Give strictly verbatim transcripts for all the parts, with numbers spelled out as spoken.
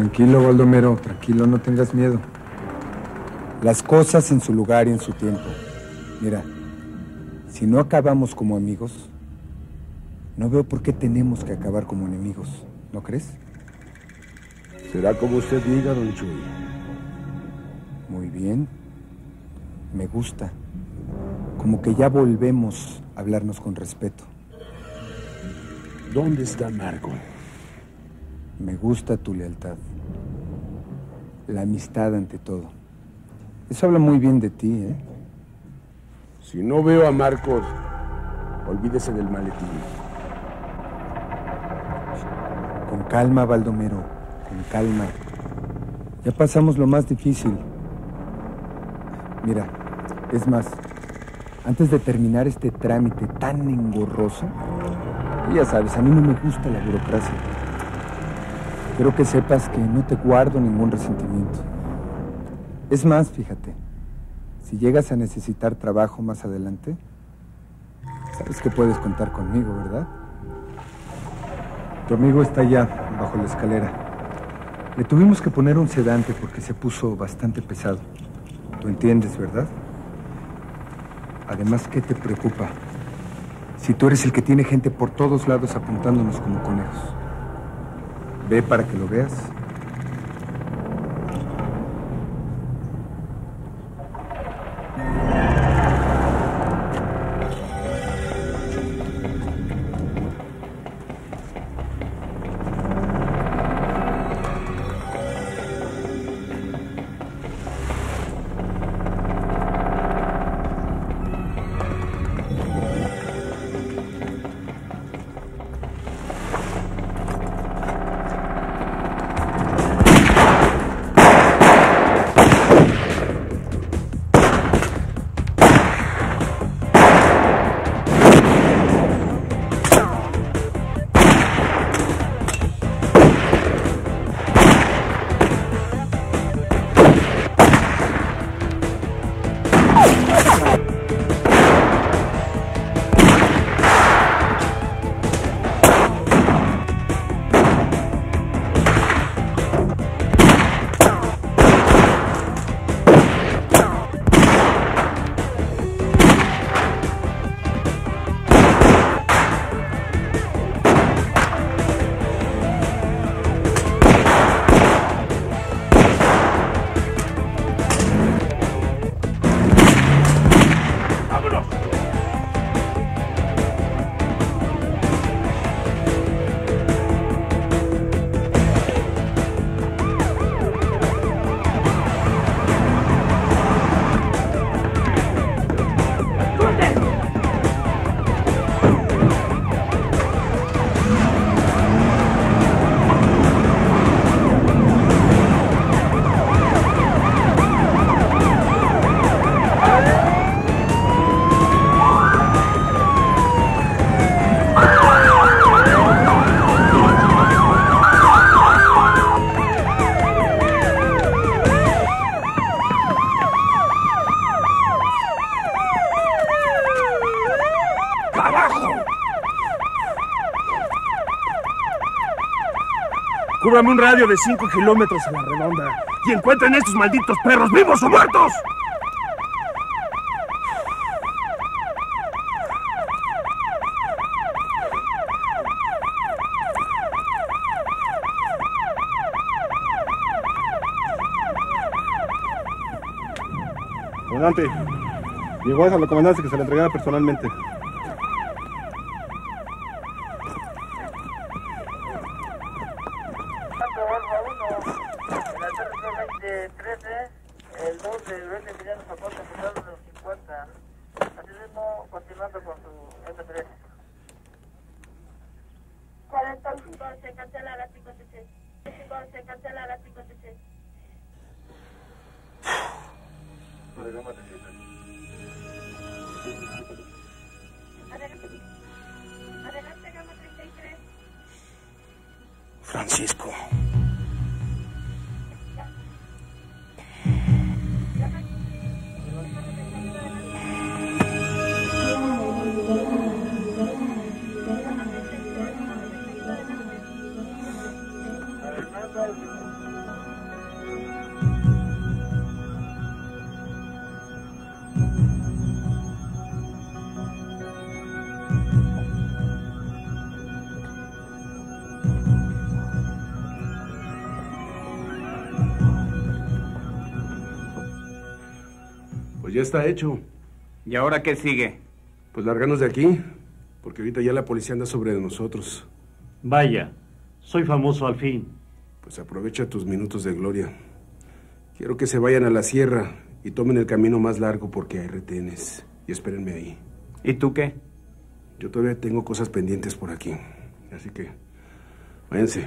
Tranquilo, Baldomero, tranquilo, no tengas miedo. Las cosas en su lugar y en su tiempo. Mira, si no acabamos como amigos, no veo por qué tenemos que acabar como enemigos, ¿no crees? Será como usted diga, don Chuy. Muy bien. Me gusta. Como que ya volvemos a hablarnos con respeto. ¿Dónde está Marco? Me gusta tu lealtad. La amistad ante todo. Eso habla muy bien de ti, ¿eh? Si no veo a Marcos, olvídese del maletín. Con calma, Baldomero. Con calma. Ya pasamos lo más difícil. Mira, es más, antes de terminar este trámite tan engorroso, ya sabes, a mí no me gusta la burocracia. Quiero que sepas que no te guardo ningún resentimiento. Es más, fíjate, si llegas a necesitar trabajo más adelante, sabes que puedes contar conmigo, ¿verdad? Tu amigo está allá, bajo la escalera. Le tuvimos que poner un sedante porque se puso bastante pesado. ¿Lo entiendes, verdad? Además, ¿qué te preocupa? Si tú eres el que tiene gente por todos lados apuntándonos como conejos. Ve para que lo veas. Cúbrame un radio de cinco kilómetros a la redonda y encuentren estos malditos perros vivos o muertos. Comandante, llegó a la comandancia que se le entregara personalmente. El dos de Verde Emiliano Zapata, empezado en los cincuenta. Asimismo, continuando con su M tres. cuarenta y cinco, se cancela la cincuenta y seis. Se cancela la cincuenta y seis. Programa de cita. Adelante. Adelante, gama treinta y tres. Francisco. Adelante. Pues ya está hecho. ¿Y ahora qué sigue? Pues largarnos de aquí, porque ahorita ya la policía anda sobre nosotros. Vaya, soy famoso al fin. Pues aprovecha tus minutos de gloria. Quiero que se vayan a la sierra y tomen el camino más largo porque hay retenes. Y espérenme ahí. ¿Y tú qué? Yo todavía tengo cosas pendientes por aquí. Así que, váyanse.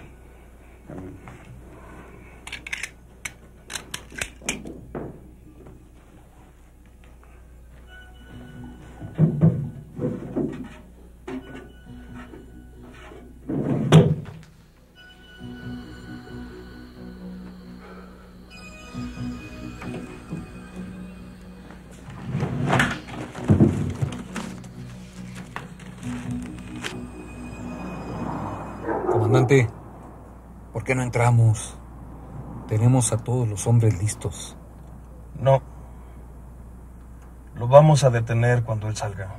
Comandante, ¿por qué no entramos? Tenemos a todos los hombres listos. No. Lo vamos a detener cuando él salga.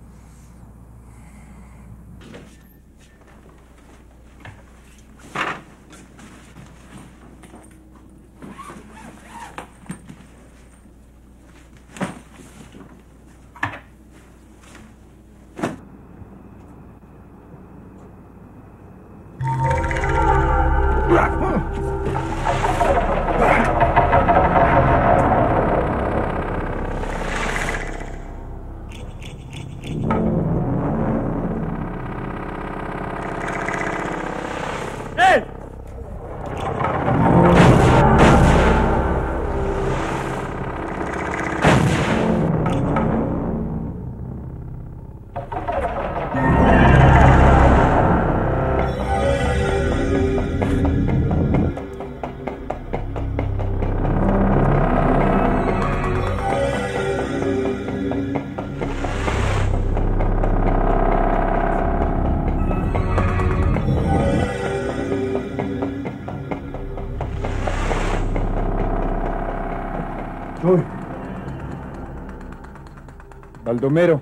Baldomero.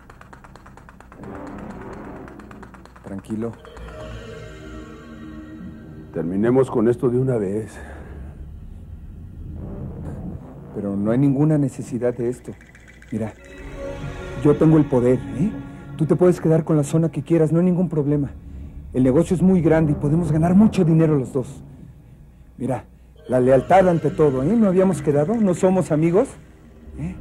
Tranquilo. Terminemos con esto de una vez. Pero no hay ninguna necesidad de esto. Mira, yo tengo el poder, ¿eh? Tú te puedes quedar con la zona que quieras, no hay ningún problema. El negocio es muy grande y podemos ganar mucho dinero los dos. Mira, la lealtad ante todo, ¿eh? ¿No habíamos quedado? ¿No somos amigos? ¿Eh?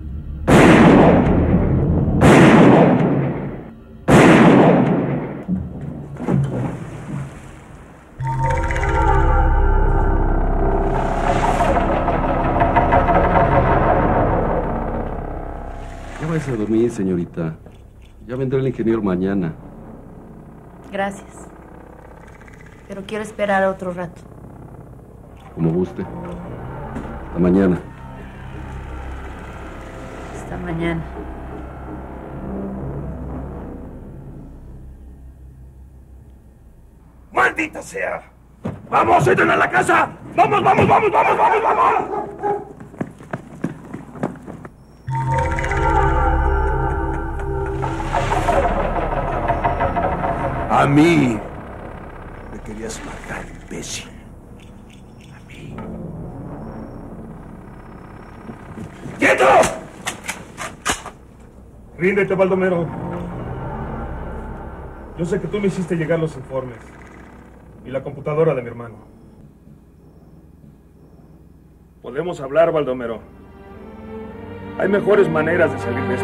Ya váyase a dormir, señorita. Ya vendrá el ingeniero mañana. Gracias. Pero quiero esperar otro rato. Como guste. Hasta mañana. Hasta mañana. ¡Maldita sea! ¡Vamos, entren a la casa! ¡Vamos, vamos, vamos, vamos, vamos, vamos! A mí me querías matar, imbécil. A mí. ¡Quieto! Ríndete, Baldomero. Yo sé que tú me hiciste llegar los informes y la computadora de mi hermano. Podemos hablar, Baldomero. Hay mejores maneras de salir de esto.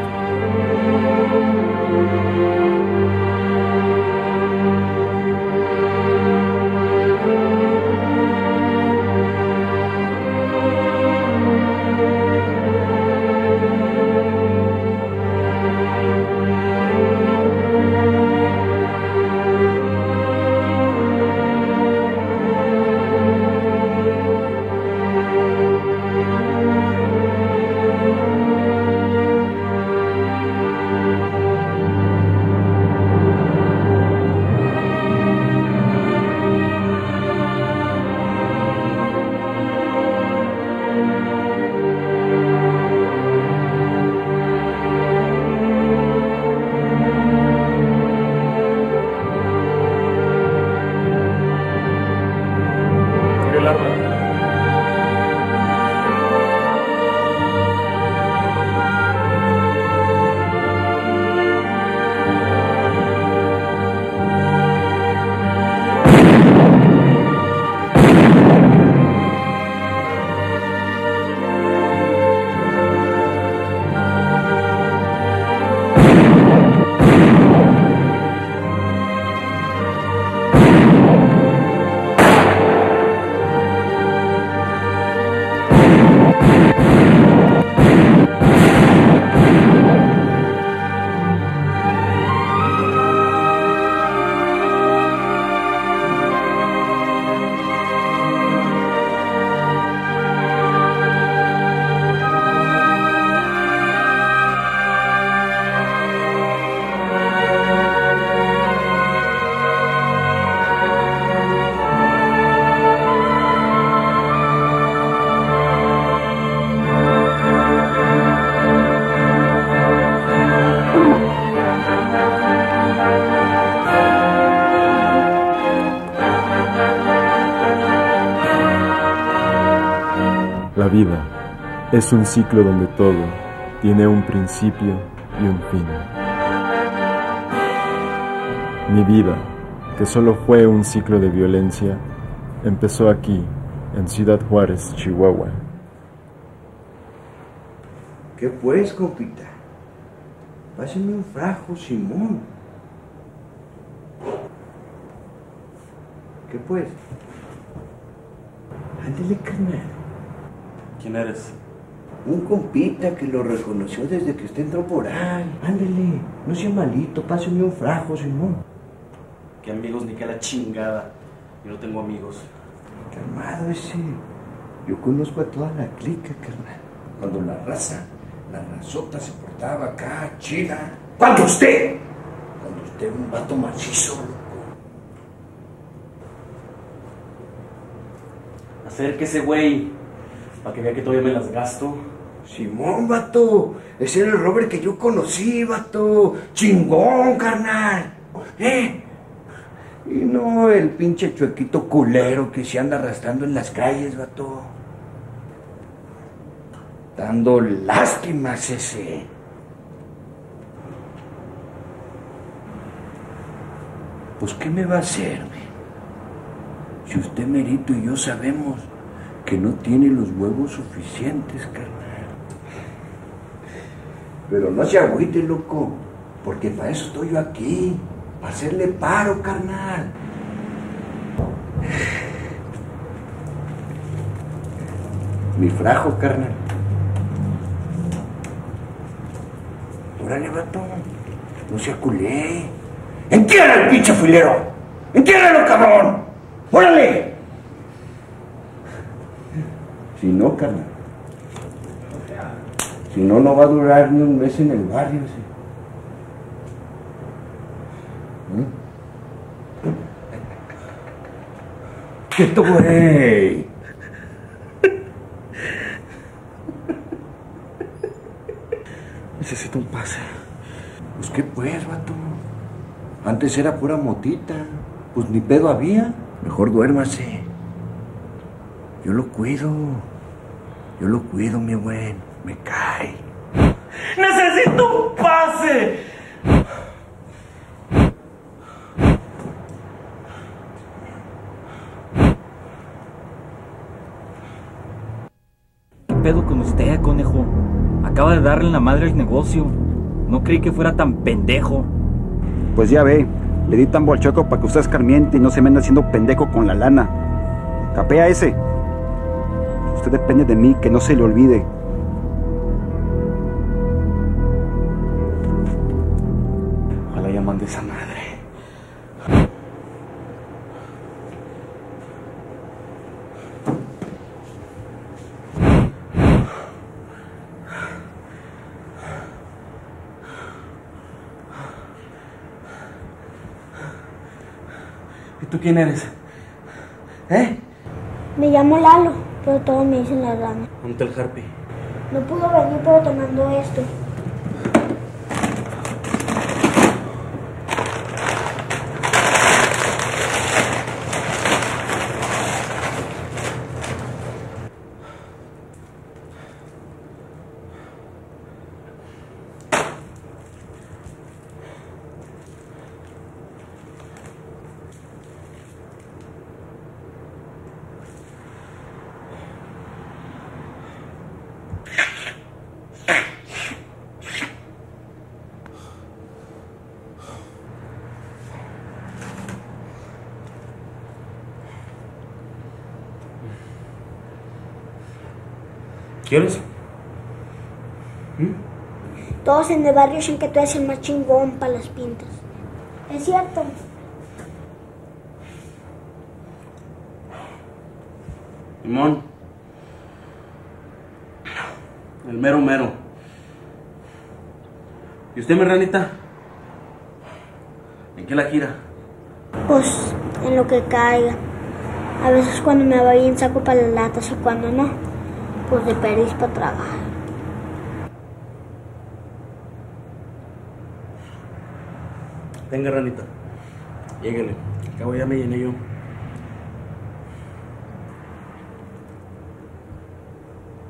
La vida es un ciclo donde todo tiene un principio y un fin. Mi vida, que solo fue un ciclo de violencia, empezó aquí, en Ciudad Juárez, Chihuahua. ¿Qué pues, compita? Pásame un frajo, Simón. ¿Qué pues? Ándale, carnal. ¿Quién eres? Un compita que lo reconoció desde que usted entró por ahí. Ándale, no sea malito, pásame un frajo, Simón. ¿Qué amigos ni qué la chingada? Yo no tengo amigos. Calmado ese. Yo conozco a toda la clica, carnal. Cuando la raza, la razota se portaba acá, chida. ¿Cuándo usted? Cuando usted era un vato macizo, loco. Acérquese, güey, para que vea que todavía me las gasto. Simón, vato. Ese era el Robert que yo conocí, vato. Chingón, carnal. ¿Eh? Y no el pinche chuequito culero que se anda arrastrando en las calles, vato. Dando lástimas ese. Pues, ¿qué me va a hacer, güey? Si usted, Merito, y yo sabemos que no tiene los huevos suficientes, carnal. Pero no se agüite, loco, porque para eso estoy yo aquí, para hacerle paro, carnal. Mi frajo, carnal. Órale, vato, no se aculé. ¡Entiérralo, el pinche filero! ¡Entiérralo, cabrón! ¡Órale! Si no, carnal. Si no, no va a durar ni un mes en el barrio. ¿Sí? ¿Mm? ¡Quieto, güey! Necesito un pase. Pues, ¿qué pues, vato? Antes era pura motita. Pues ni pedo había. Mejor duérmase. Yo lo cuido. Yo lo cuido, mi buen. Me cae. ¡Necesito un pase! ¿Qué pedo con usted, conejo? Acaba de darle la madre al negocio. No creí que fuera tan pendejo. Pues ya ve, le di tan bolchoco para que usted escarmiente y no se me anda haciendo pendejo con la lana. ¿Capea ese? Usted depende de mí, que no se le olvide. Ojalá ya mande esa madre. ¿Y tú quién eres? ¿Eh? Me llamo Lalo, pero todos me dicen la rana. ¿Dónde está el Harpy? No pudo venir, pero te mando esto. ¿Quieres? ¿Mm? Todos en el barrio dicen que tú eres el más chingón para las pintas. ¿Es cierto? Simón. El mero mero. ¿Y usted, mi ranita? ¿En qué la gira? Pues en lo que caiga. A veces cuando me va bien saco para las latas y cuando no, pues de perdiz para trabajar. Venga, ranita. Lléguele. Al cabo ya me llené yo.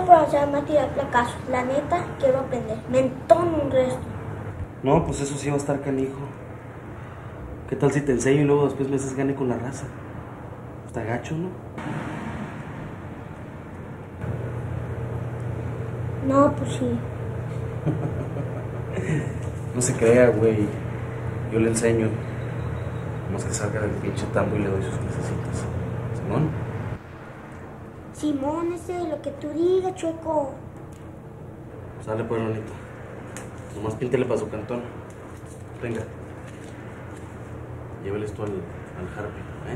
por hacerme a tirar placazos. La neta, quiero aprender. Me entono un resto. No, pues eso sí va a estar canijo. ¿Qué tal si te enseño y luego después me haces gane con la raza? Está gacho, ¿no? No, pues sí. No se crea, güey. Yo le enseño. Más que salga del pinche tambo y le doy sus clasecitas. ¿Simón? Simón, ese de lo que tú digas, chueco. Sale pues, Ronito. Nomás píntele para su cantón. Venga. Llévele esto al, al Harpy, ¿eh?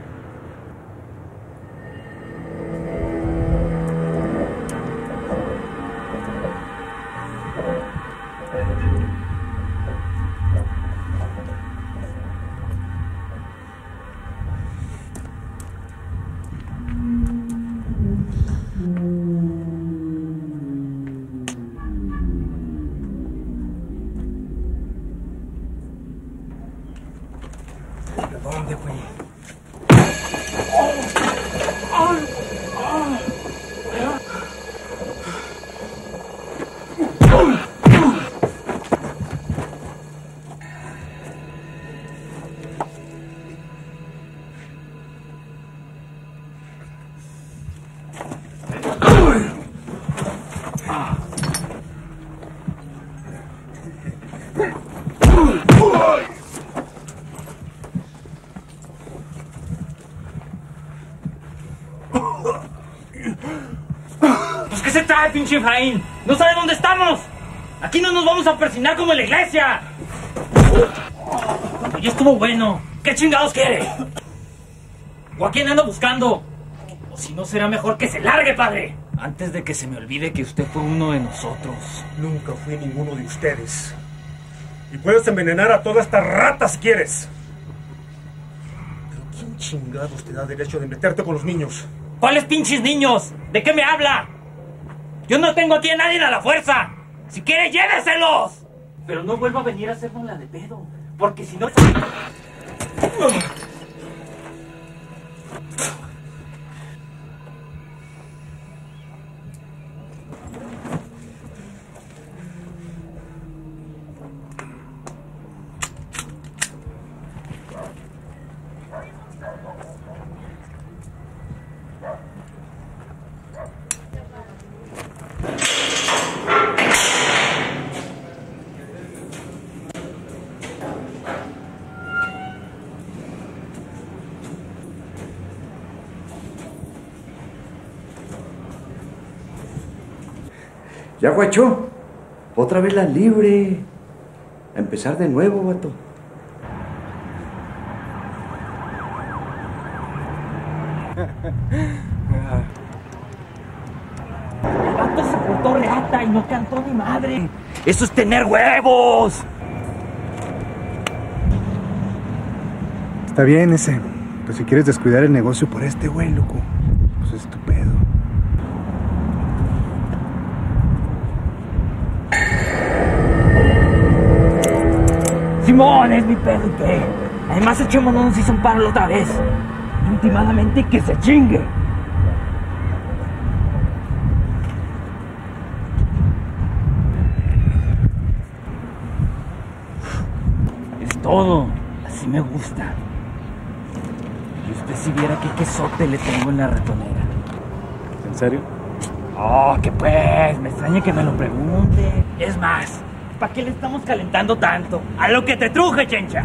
¿Dónde, güey? Pues ¿qué se trae, pinche Efraín? ¿No sabe dónde estamos? Aquí no nos vamos a persinar como en la iglesia. Cuando ya estuvo bueno, ¿qué chingados quiere? ¿O a quién anda buscando? O si no, será mejor que se largue, padre. Antes de que se me olvide que usted fue uno de nosotros. Nunca fui ninguno de ustedes. Y puedes envenenar a toda esta rata si quieres. Pero ¿quién chingados te da derecho de meterte con los niños? ¿Cuáles pinches niños? ¿De qué me habla? Yo no tengo aquí a nadie a la fuerza. Si quiere, lléveselos. Pero no vuelva a venir a hacernos la de pedo. Porque si no... Ya, guacho. Otra vez la libre. A empezar de nuevo, vato. El vato se portó reata y no cantó ni madre. ¡Eso es tener huevos! Está bien ese. Pero si quieres descuidar el negocio por este güey, loco, pues es tu pedo. Simón, es mi pedo y qué. Además, el chemo no nos hizo un paro la otra vez. Últimamente que se chingue. Es todo. Así me gusta. Y usted si viera qué quesote le tengo en la ratonera. ¿En serio? Oh, que pues, me extraña que me lo pregunte. Es más, ¿para qué le estamos calentando tanto? ¡A lo que te truje, chencha!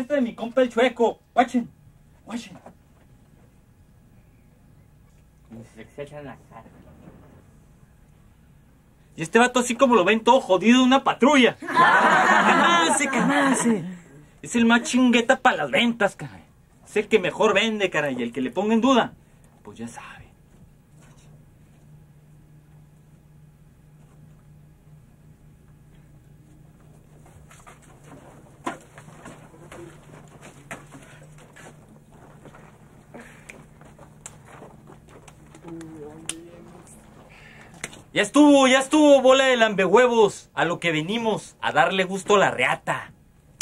enfrente de mi compa el Chueco. Guachen, guachen. Como si se echan la cara. Y este vato así como lo ven todo jodido de una patrulla. Calmarse, calmarse. Es el más chingueta para las ventas, caray. Es el que mejor vende, caray. Y el que le ponga en duda, pues ya sabe. Ya estuvo, ya estuvo, bola de lambehuevos. A lo que venimos, a darle gusto a la reata.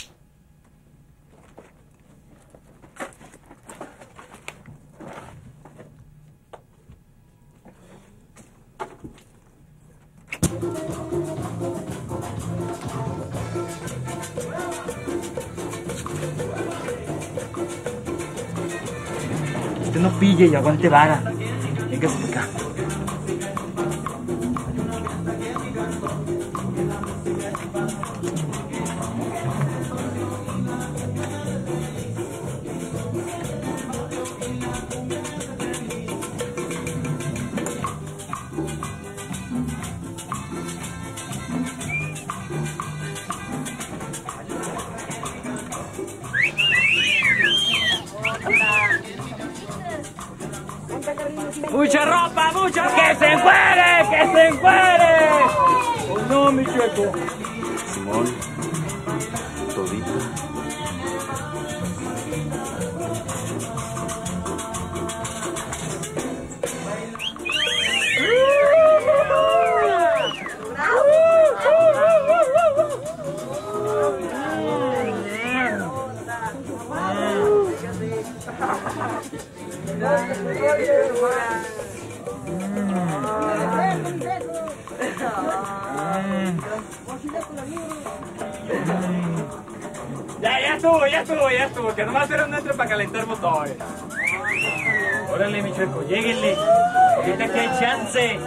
Usted no pille y aguante vara. Véngase por acá. ¡Mucha ropa, mucha ropa! ¡Que se encuere, que se encuere! ¡Oh no, mi Checo! Simón, todito. Ya, ya estuvo, ya estuvo, ya estuvo. Que nomás era un entre para calentar motores. Órale, mi Chueco, lléguenle. Ahorita que hay chance.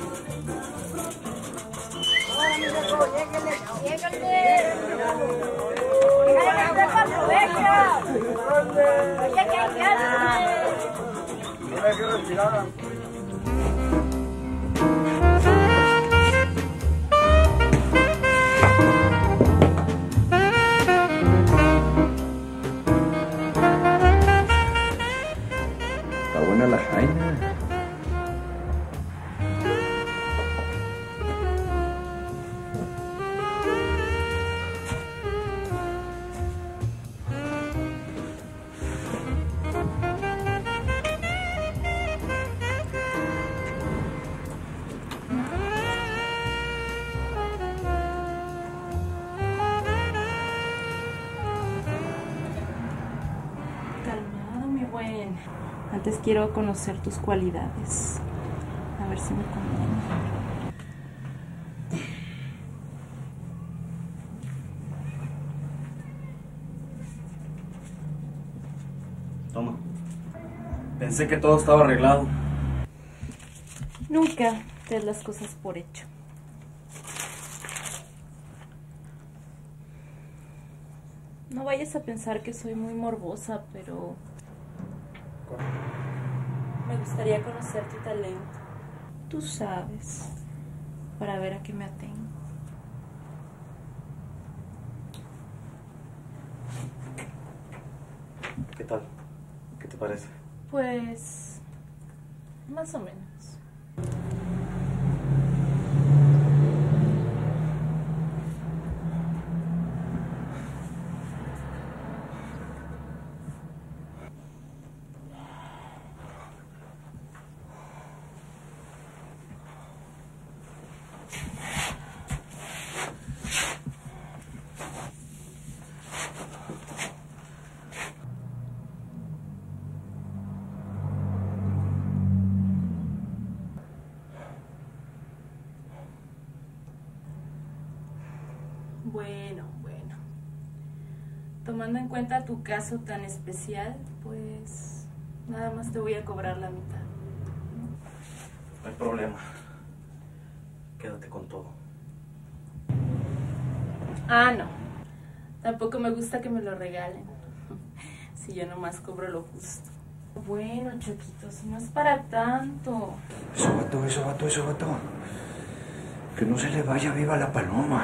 Está buena la jaina. Calmado, mi buen. Antes quiero conocer tus cualidades. A ver si me conviene. Toma. Pensé que todo estaba arreglado. Nunca te das las cosas por hecho. No vayas a pensar que soy muy morbosa, pero me gustaría conocer tu talento. Tú sabes, para ver a qué me atengo. ¿Qué tal? ¿Qué te parece? Pues, más o menos. Bueno, bueno. Tomando en cuenta tu caso tan especial, pues nada más te voy a cobrar la mitad. No hay problema. Quédate con todo. Ah, no. Tampoco me gusta que me lo regalen. si yo nomás cobro lo justo. Bueno, Choquitos, no es para tanto. Eso, vato, eso, vato, eso, vato. Que no se le vaya viva la paloma.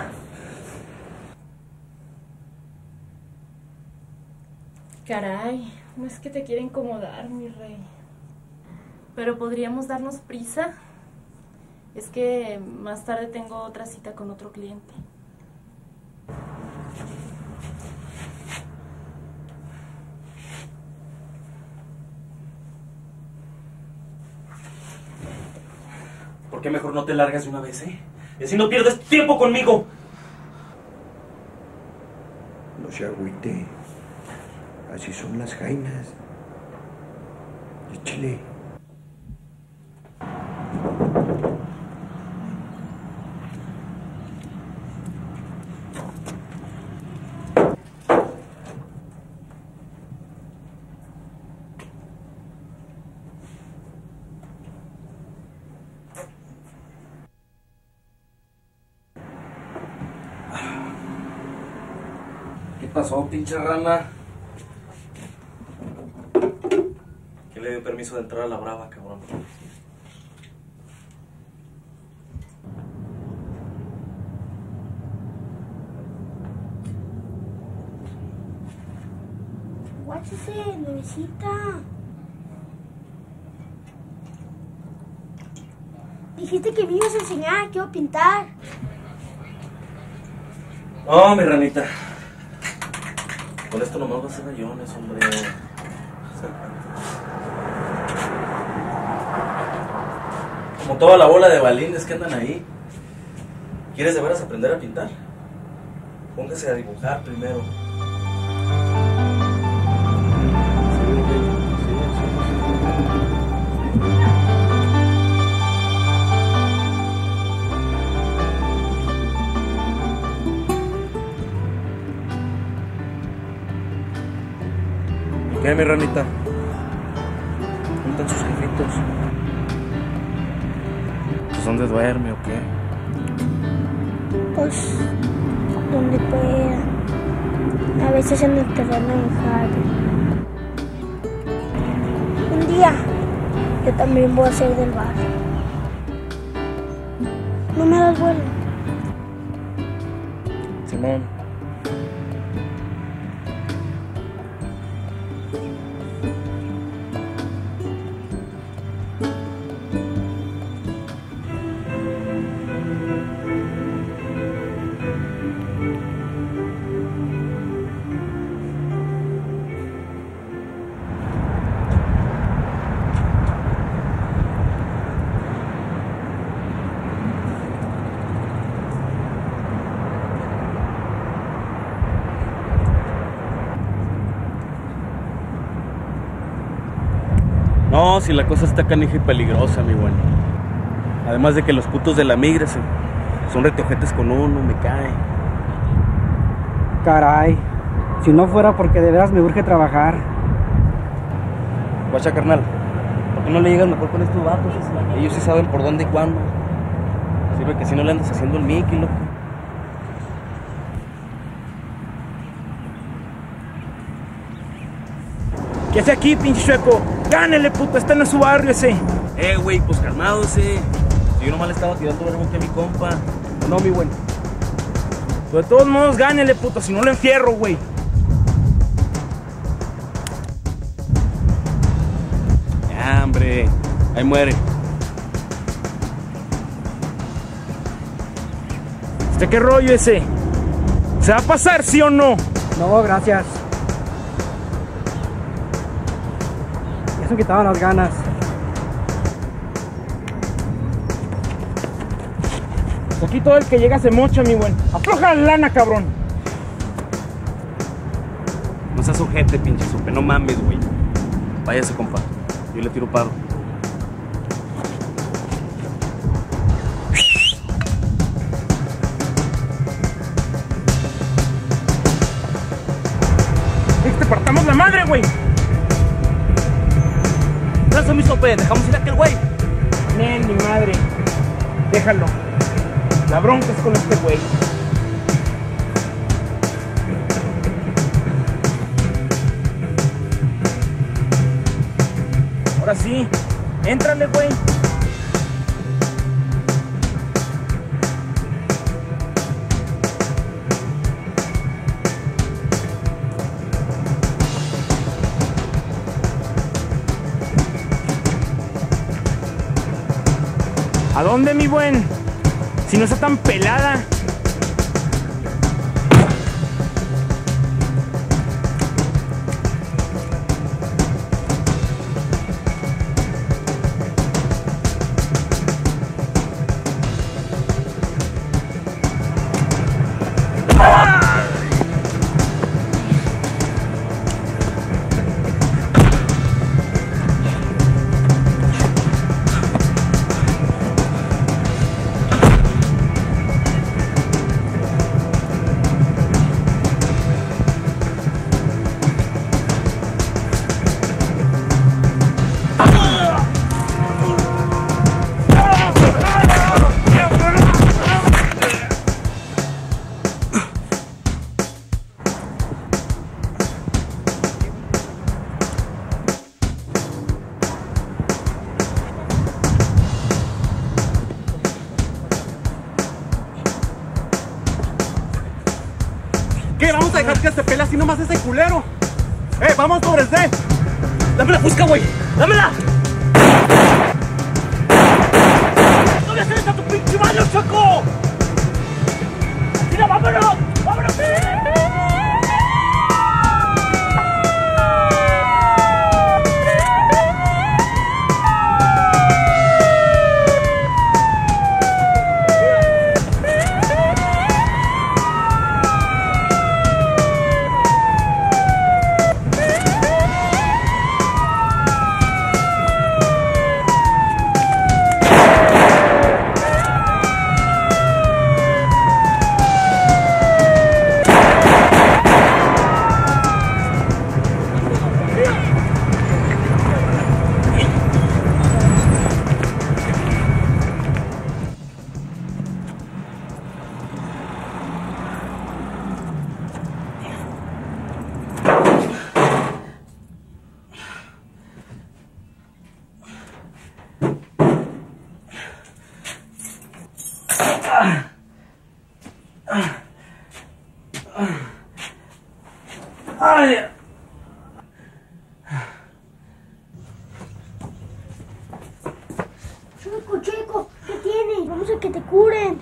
Caray, no es que te quiera incomodar, mi rey. Pero podríamos darnos prisa. Es que más tarde tengo otra cita con otro cliente. ¿Por qué mejor no te largas de una vez, eh? Y así no pierdes tiempo conmigo. No se agüite. Así son las jainas. Échale. ¿Qué pasó, pinche rana? ¿Quién le dio permiso de entrar a la brava, cabrón? Guáchese, nuevecita. Dijiste que me ibas a enseñar, quiero pintar. No, mi ranita. Con esto nomás va a ser rayones, hombre. Como toda la bola de balines que andan ahí. ¿Quieres de veras aprender a pintar? Póngase a dibujar primero. ¿Qué, mi ranita? ¿Dónde están sus jefitos? Pues ¿dónde duerme o qué? Pues, donde pueda. A veces en el terreno de Harry. Un día, yo también voy a ser del barrio. ¿No me das vuelo? Simón. No, si la cosa está canija y peligrosa, mi bueno. Además de que los putos de la migra se- son reteojetes con uno, me cae. Caray, si no fuera porque de veras me urge trabajar. Guacha, carnal, ¿por qué no le llegas mejor con estos vatos? Ellos sí saben por dónde y cuándo. Sirve que si no le andas haciendo el Mickey, loco. ¿Qué hace aquí, pinche chueco? Gánele, puto, está en su barrio ese. Eh, güey, pues calmado ese. Si yo nomás le estaba tirando verbo aquí a mi compa. No, mi güey. Pues de todos modos, gánele, puto, si no lo enfierro, güey. Ya, hombre. Ahí muere. ¿Este qué rollo ese? ¿Se va a pasar, sí o no? No, gracias. Ya se me quitaban las ganas. Aquí todo el que llega se mocha, mi buen. Afloja la lana, cabrón. No seas ojete, pinche supe. No mames, güey. Váyase, compa. Yo le tiro paro. ¡Te partamos la madre, güey! Gracias, mi sope. Dejamos ir a aquel güey. Nen, mi madre. Déjalo. La bronca es con este güey. Ahora sí. Éntrale, güey. ¿A dónde, mi buen? Si no está tan pelada. ¿Qué? ¿Vamos a dejar que se pelea así nomás ese culero? ¡Eh, vamos sobre el C! ¡Dame la fusca, güey! ¡Dámela! ¡No le haces a tu pinche mano, Choco! ¡Mira, vámonos! ¡Vámonos! ¡Ay! Chico, chico, ¿qué tienes? Vamos a que te curen.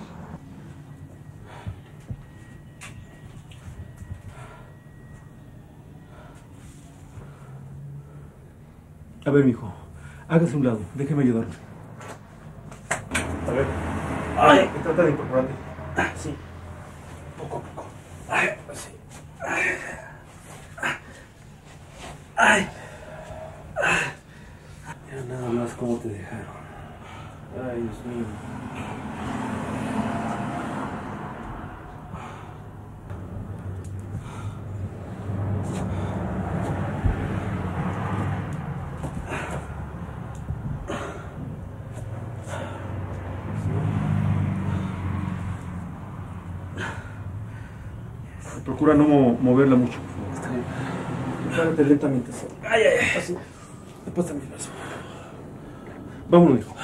A ver, mijo, hágase un lado, déjeme ayudarle. A ver. ¡Ay! Trata de incorporarte. Sí. Poco a poco. ¡Ay! Sí. ¡Ay! Mira nada más cómo te dejaron. Ay, Dios mío. Procura no mo- moverla mucho, por favor. Está bien. Párate lentamente. Así. ¡Ay, ay, ay! Así. Después también eso. Vámonos, hijo.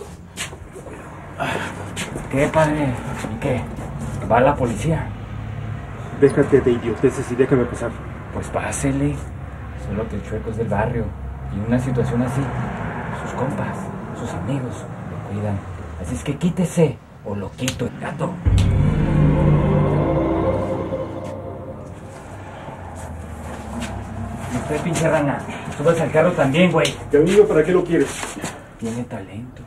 ¿Qué, padre? ¿Y qué? ¿Va la policía? Déjate de idioteces y déjame pasar. Pues pásele. Solo que el Chueco es del barrio. Y en una situación así, sus compas, sus amigos, lo cuidan. Así es que quítese o lo quito, el gato. Usted, pinche rana, subas al carro también, güey. Camilo, ¿para qué lo quieres? Tiene talento.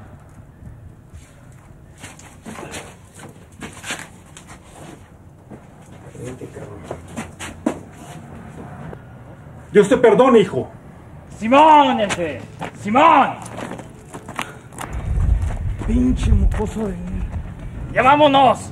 Vete, cabrón. Dios te perdone, hijo. ¡Simón, ese! ¡Simón! Pinche mocoso de... ¡Ya vámonos!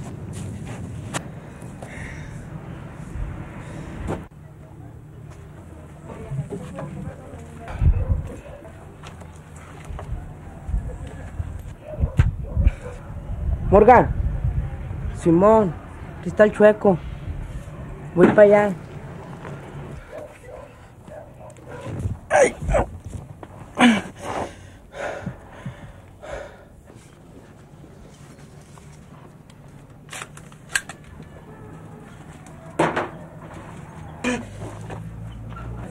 Morgan, Simón, aquí está el Chueco. Voy para allá. Ay.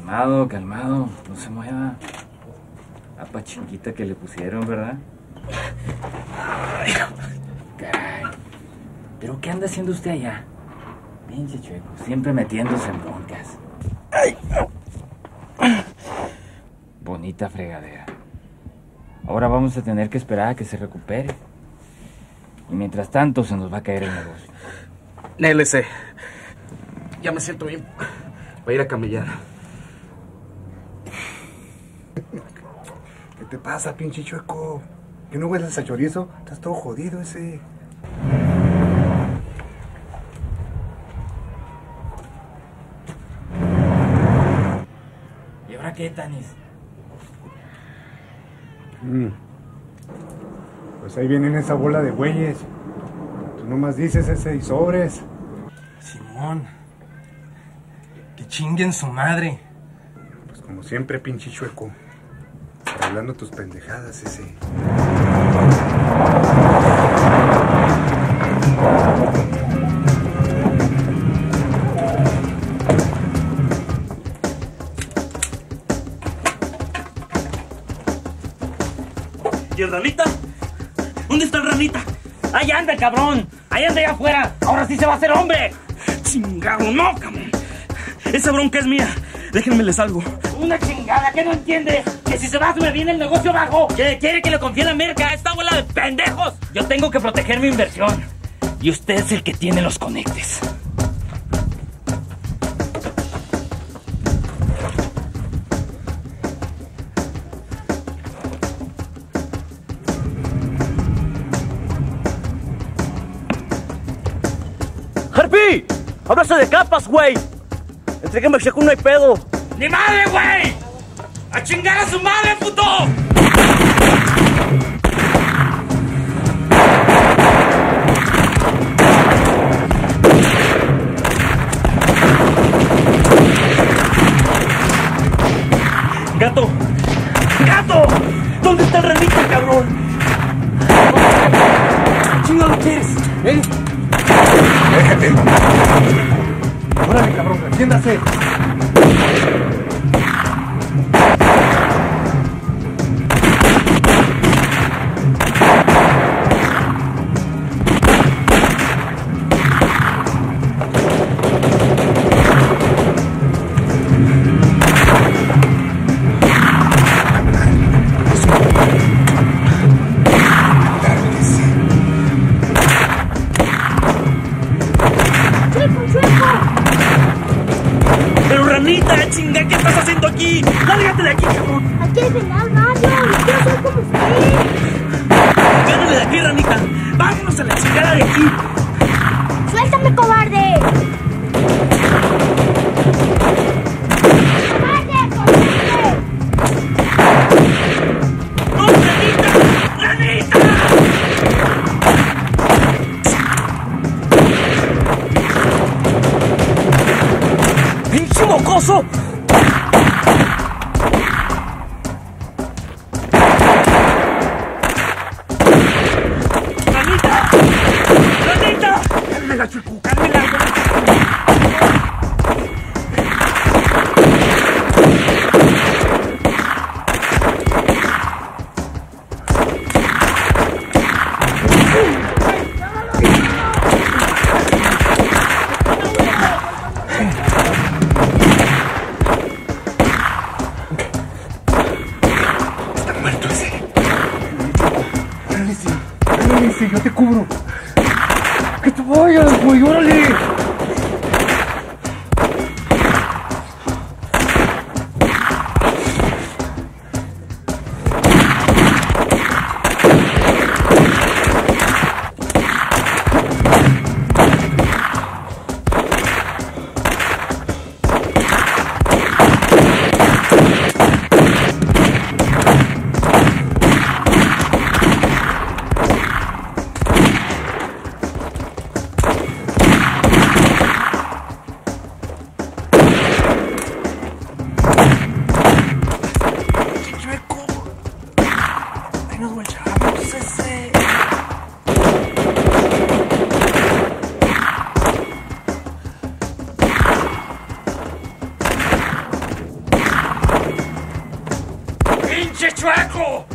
Calmado, calmado, no se mueva. Apa chiquita que le pusieron, ¿verdad? Caray. ¿Pero qué anda haciendo usted allá? Pinche chueco, siempre metiéndose en broncas. Bonita fregadera. Ahora vamos a tener que esperar a que se recupere. Y mientras tanto se nos va a caer el negocio. Nélese. Ya me siento bien. Voy a ir a camellar. ¿Qué te pasa, pinche chueco? ¿Que no hueles a chorizo? Estás todo jodido ese. ¿Y ahora qué, Tanis? Mm. Pues ahí vienen esa bola de güeyes. Tú nomás dices ese y sobres. Simón. Que chinguen su madre. Pues como siempre, pinche chueco. Hablando tus pendejadas ese. ¿Y el ranita? ¿Dónde está el ranita? ¡Ahí anda, cabrón! ¡Ahí anda allá afuera! ¡Ahora sí se va a hacer hombre! ¡Chingado, no, cabrón! Esa bronca es mía. Déjenme les salgo. Una chingada, ¿qué no entiende? Que si se va se me viene el negocio abajo. ¿Qué quiere que le confíe en América? ¡Esta bola de pendejos! Yo tengo que proteger mi inversión. Y usted es el que tiene los conectes. ¡Harpy! ¡Háblase de capas, güey! Entrégueme el checo, no hay pedo. ¡Ni madre, güey! ¡A chingar a su madre, puto! ¡Gato! ¡Gato! ¿Dónde está el ranito, cabrón? ¿Chingo lo quieres? ¿Eh? Déjate. Órale, cabrón, entiéndase. ¡Ranita, chinga! ¿Qué estás haciendo aquí? ¡Lárgate de aquí, cabrón! Aquí hay final radio, y quiero ser como usted. ¡Gánale de aquí, ranita! ¡Vámonos a la chingada de aquí! ¡Suéltame, cobarde! ¡Cobarde, cobarde! ¡No, ranita! ¡Ranita! ¡Pinche mocoso! ¡Ranita! ¡Ranita! ¡Cálmela, Chucu! ¡Cálmela! Sí, yo te cubro. ¡Que te vayas, güey! ¡Órale! Chueco!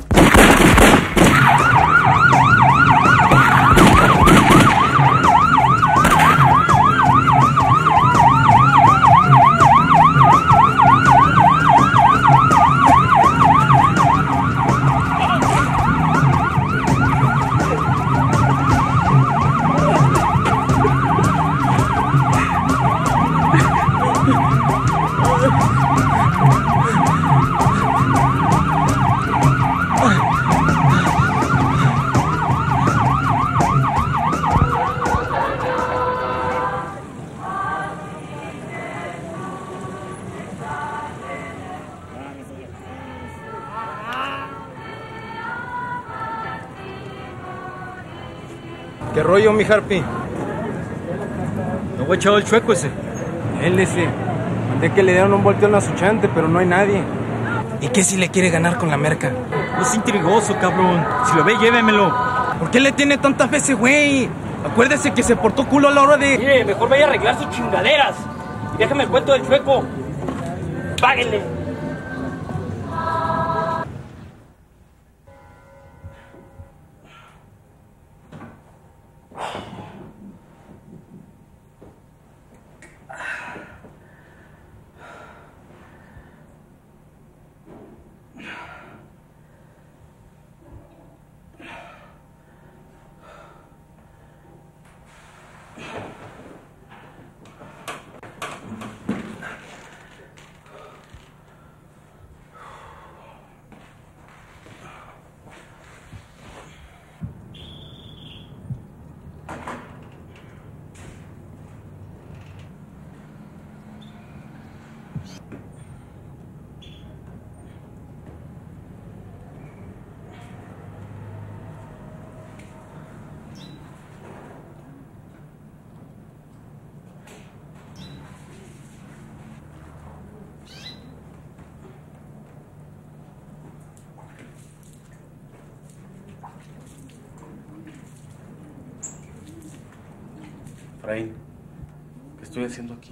¿Qué rollo, mi Harpy? ¿No voy echado el chueco ese? Él ese. Mandé que le dieron un volteón a su chante, pero no hay nadie. ¿Y qué si le quiere ganar con la merca? No es intrigoso, cabrón. Si lo ve, llévemelo. ¿Por qué le tiene tanta fe ese güey? Acuérdese que se portó culo a la hora de... Mire, mejor vaya a arreglar sus chingaderas. Y déjame el cuento del chueco. Páguenle. Efraín, ¿qué estoy haciendo aquí?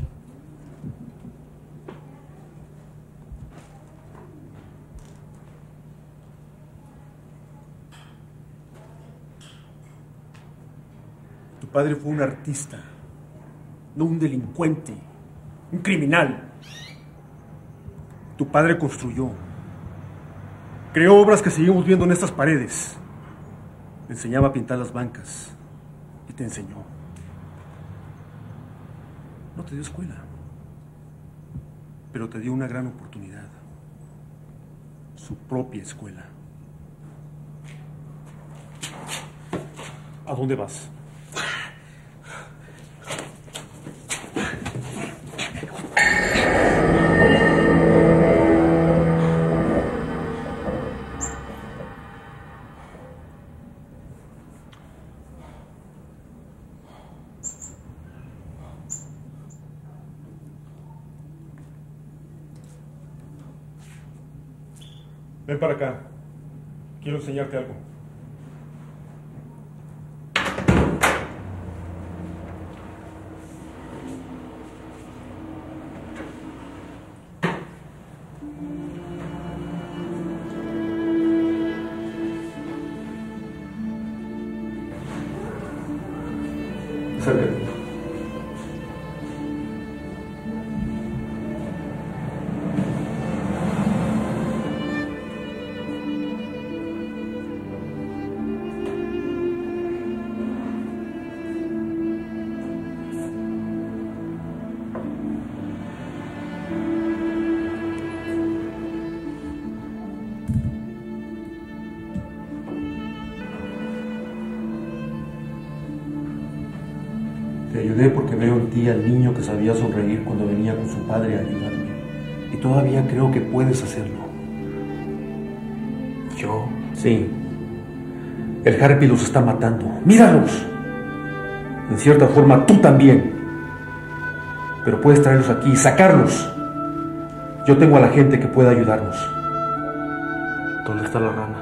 Tu padre fue un artista, no un delincuente, un criminal. Tu padre construyó, creó obras que seguimos viendo en estas paredes. Me enseñaba a pintar las bancas y te enseñó. No te dio escuela, pero te dio una gran oportunidad. Su propia escuela. ¿A dónde vas? Ven para acá. Quiero enseñarte algo. Acércate. Te ayudé porque veo en ti al niño que sabía sonreír cuando venía con su padre a ayudarme. Y todavía creo que puedes hacerlo. ¿Yo? Sí. El Harpy los está matando. ¡Míralos! En cierta forma, tú también. Pero puedes traerlos aquí y sacarlos. Yo tengo a la gente que pueda ayudarnos. ¿Dónde está la rana?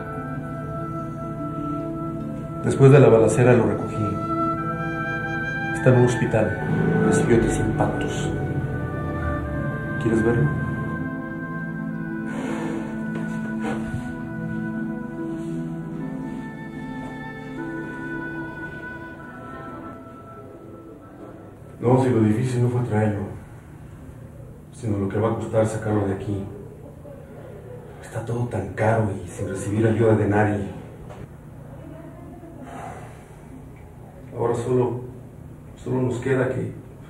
Después de la balacera lo recogí. Está en un hospital. Recibió tres impactos. ¿Quieres verlo? No, si lo difícil no fue traerlo, sino lo que va a costar sacarlo de aquí. Está todo tan caro y sin recibir ayuda de nadie. Ahora solo, solo nos queda que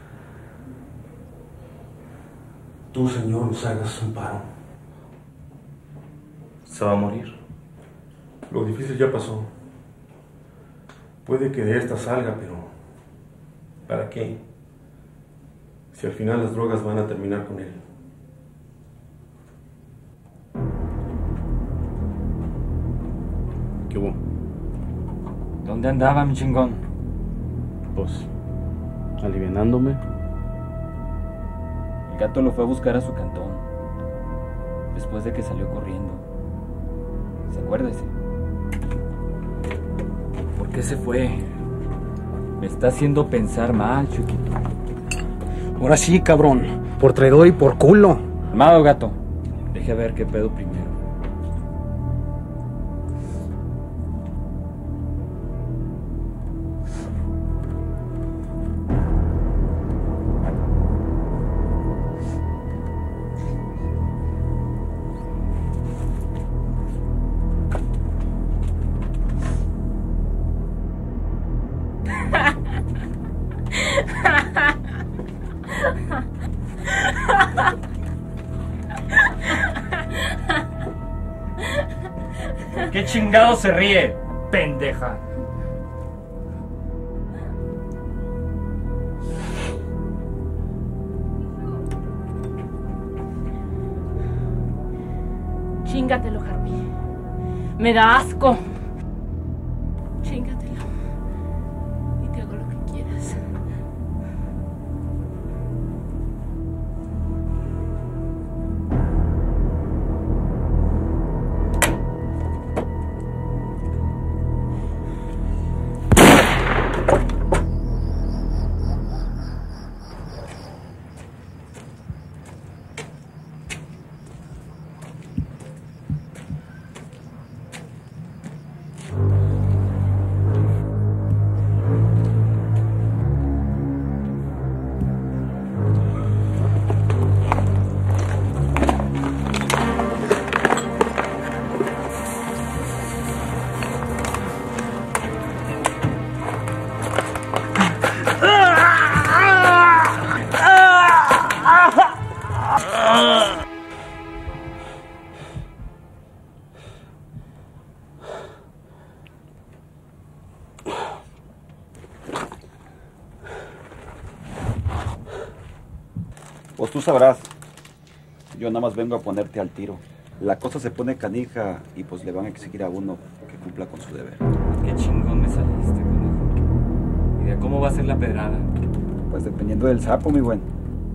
tú, Señor, nos hagas un paro. ¿Se va a morir? Lo difícil ya pasó. Puede que de esta salga, pero ¿para qué? Si al final las drogas van a terminar con él. ¿Qué hubo? ¿Dónde andaba, mi chingón? Pues, alivianándome. El gato lo fue a buscar a su cantón, después de que salió corriendo. ¿Se acuerda ese? ¿Por qué se fue? Me está haciendo pensar mal, chiquito. Ahora sí, cabrón. Por traidor y por culo. Amado gato, deje ver qué pedo primero. ¿Qué chingado se ríe, pendeja? Chingatelo, Harvey. Me da asco. Chingatelo. Y te hago lo que quieras. Pues tú sabrás. Yo nada más vengo a ponerte al tiro. La cosa se pone canija y pues le van a exigir a uno que cumpla con su deber. Qué chingón me saliste, conejo. ¿Y de cómo va a ser la pedrada? Pues dependiendo del sapo, mi buen.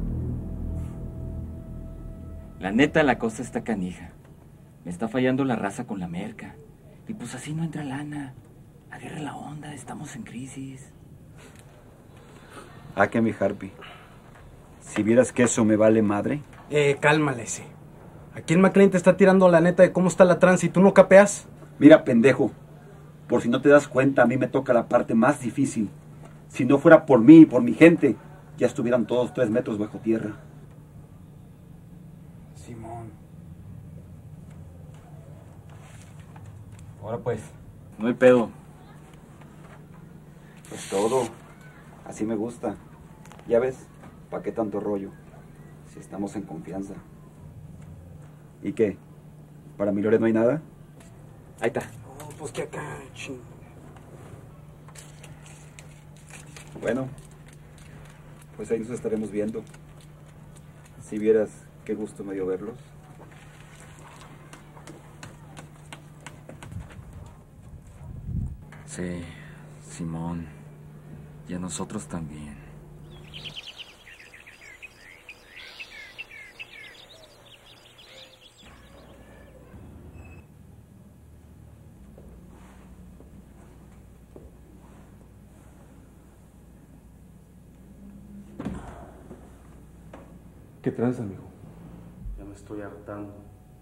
La neta, la cosa está canija. Me está fallando la raza con la merca. Y pues así no entra lana. Agarre la onda, estamos en crisis. Ah, que mi Harpy. Si vieras que eso me vale madre. Eh, cálmale ese. Aquí el McLean te está tirando la neta de cómo está la trans y tú no capeas. Mira, pendejo. Por si no te das cuenta, a mí me toca la parte más difícil. Si no fuera por mí y por mi gente, ya estuvieran todos tres metros bajo tierra. Simón. Ahora pues, no hay pedo. Pues todo. Así me gusta. Ya ves, ¿para qué tanto rollo? Si estamos en confianza. ¿Y qué? ¿Para mi Lore no hay nada? Ahí está. Oh, pues que acá, ching. Bueno, pues ahí nos estaremos viendo. Si vieras qué gusto me dio verlos. Sí, Simón. Y a nosotros también. ¿Qué tranza, amigo? Ya me estoy hartando.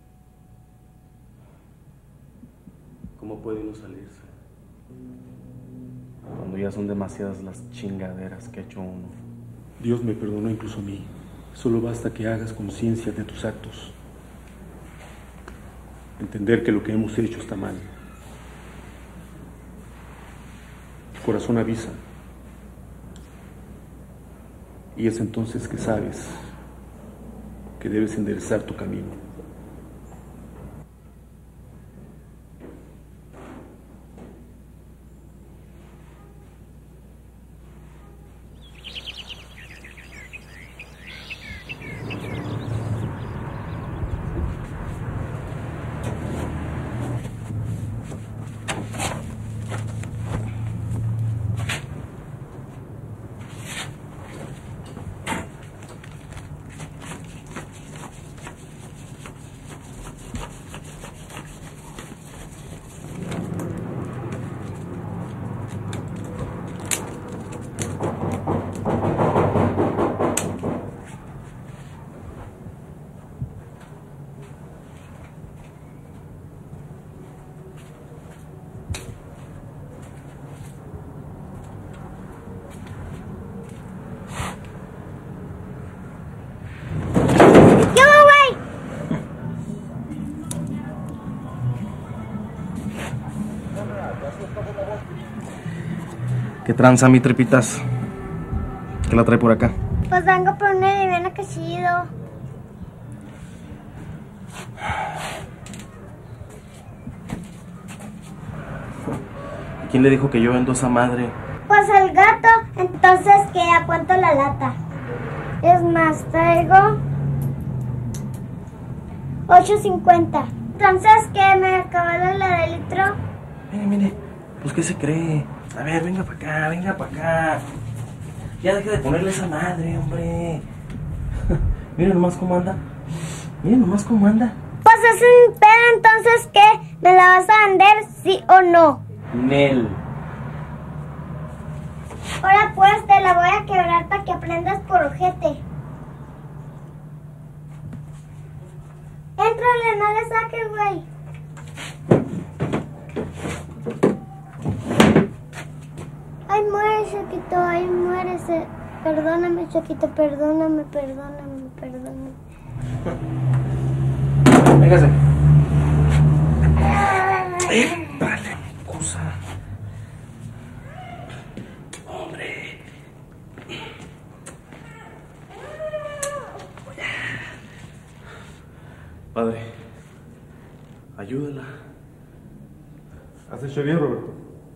¿Cómo puede uno salirse? Cuando ya son demasiadas las chingaderas que ha hecho uno. Dios me perdonó incluso a mí. Solo basta que hagas conciencia de tus actos. Entender que lo que hemos hecho está mal. Tu corazón avisa. Y es entonces que sabes que debes enderezar tu camino. ¿Qué tranza, mi tripitas? ¿Qué la trae por acá? Pues vengo por una liviana que chido. ¿Quién le dijo que yo vendo esa madre? Pues el gato. Entonces, ¿qué? ¿A cuánto la lata? Es más, traigo ocho cincuenta. Entonces, ¿qué? ¿Me acabaron la de litro? Mire, mire. Pues, ¿qué se cree? A ver, venga para acá, venga para acá. Ya deje de ponerle esa madre, hombre. Miren nomás cómo anda. Miren nomás cómo anda. Pues es un pedo, entonces, ¿qué? ¿Me la vas a vender, sí o no? Nel. Ahora pues te la voy a quebrar para que aprendas por ojete. Éntrale, no le saques, güey. Ay, muere, Choquito, ay, muérese. Perdóname, Choquito, perdóname, perdóname, perdóname. Véngase. Eh, vale, cosa. Hombre. Padre, ayúdala. Has hecho bien, Roberto.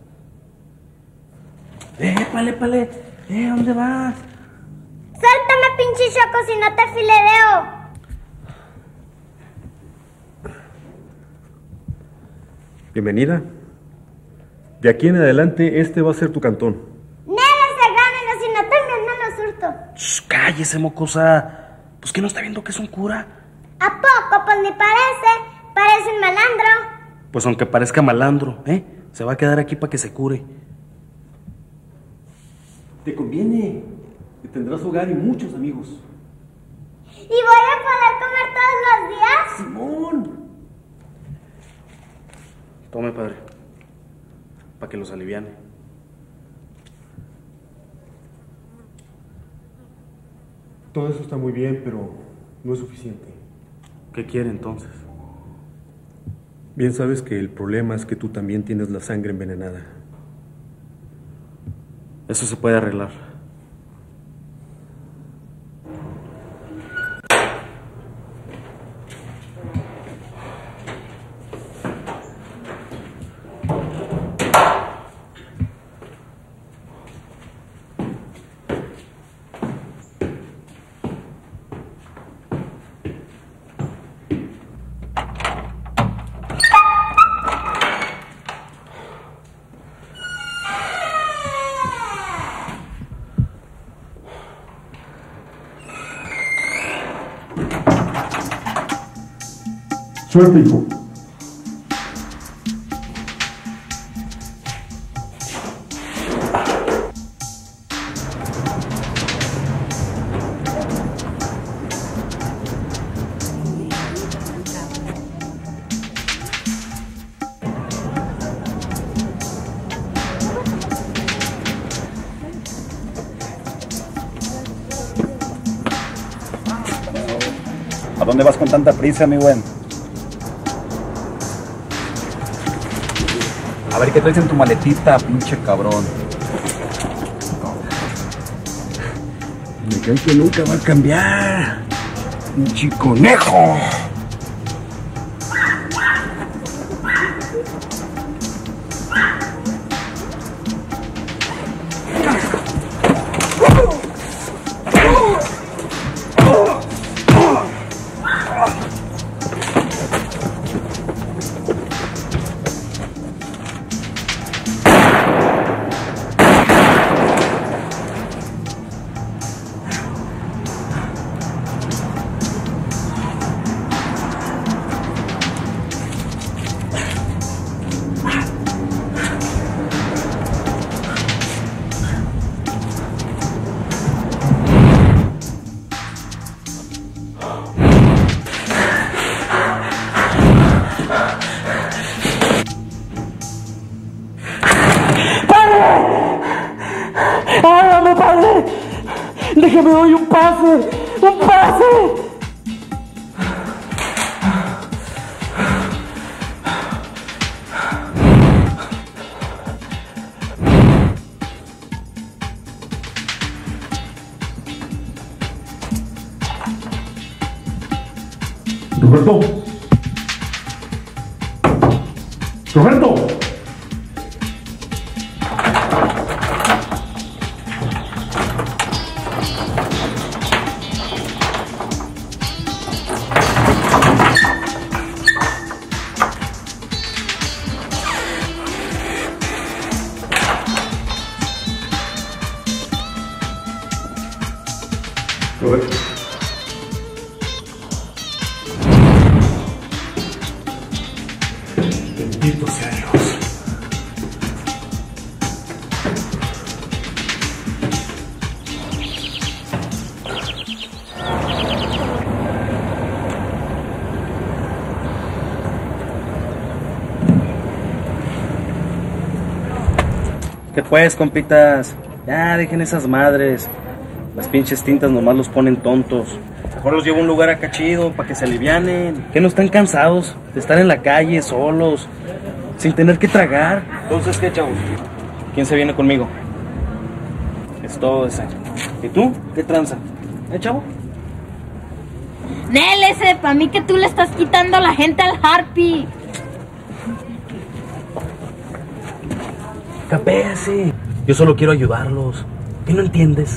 Eh, pale, pale. Eh, ¿a dónde vas? Suéltame, pinche Choco, si no te filereo. Bienvenida. De aquí en adelante, este va a ser tu cantón. Nada se gana, si no también no lo surto. Shh, cállese, mocosa. Pues que no está viendo que es un cura. ¿A poco? Pues ni parece. Parece un malandro. Pues aunque parezca malandro, ¿eh? Se va a quedar aquí para que se cure. Te conviene. Que tendrás hogar y muchos amigos. ¿Y voy a poder comer todos los días? Simón. Tome, padre. Para que los aliviane. Todo eso está muy bien, pero no es suficiente. ¿Qué quiere entonces? Bien sabes que el problema es que tú también tienes la sangre envenenada. Eso se puede arreglar. Suerte, hijo. ¿A dónde vas con tanta prisa, mi buen? A ver, ¿qué traes en tu maletita, pinche cabrón? Me cae que nunca va a cambiar. Pinche conejo. ¡Hágame, padre! ¡Déjame doy un pase! ¡Un pase! ¡Roberto! ¡Roberto! Roberto. Bendito sea Dios. ¿Qué pues, compitas? Ya, dejen esas madres. Las pinches tintas nomás los ponen tontos. Mejor los llevo a un lugar acá chido para que se alivianen. Que no están cansados de estar en la calle solos, sin tener que tragar. Entonces, ¿qué, chavos? ¿Quién se viene conmigo? Es todo ese. ¿Y tú? ¿Qué tranza? ¿Eh, chavo? Nel, ese, para mí que tú le estás quitando a la gente al Harpy. Capéase. Yo solo quiero ayudarlos. ¿Qué no entiendes?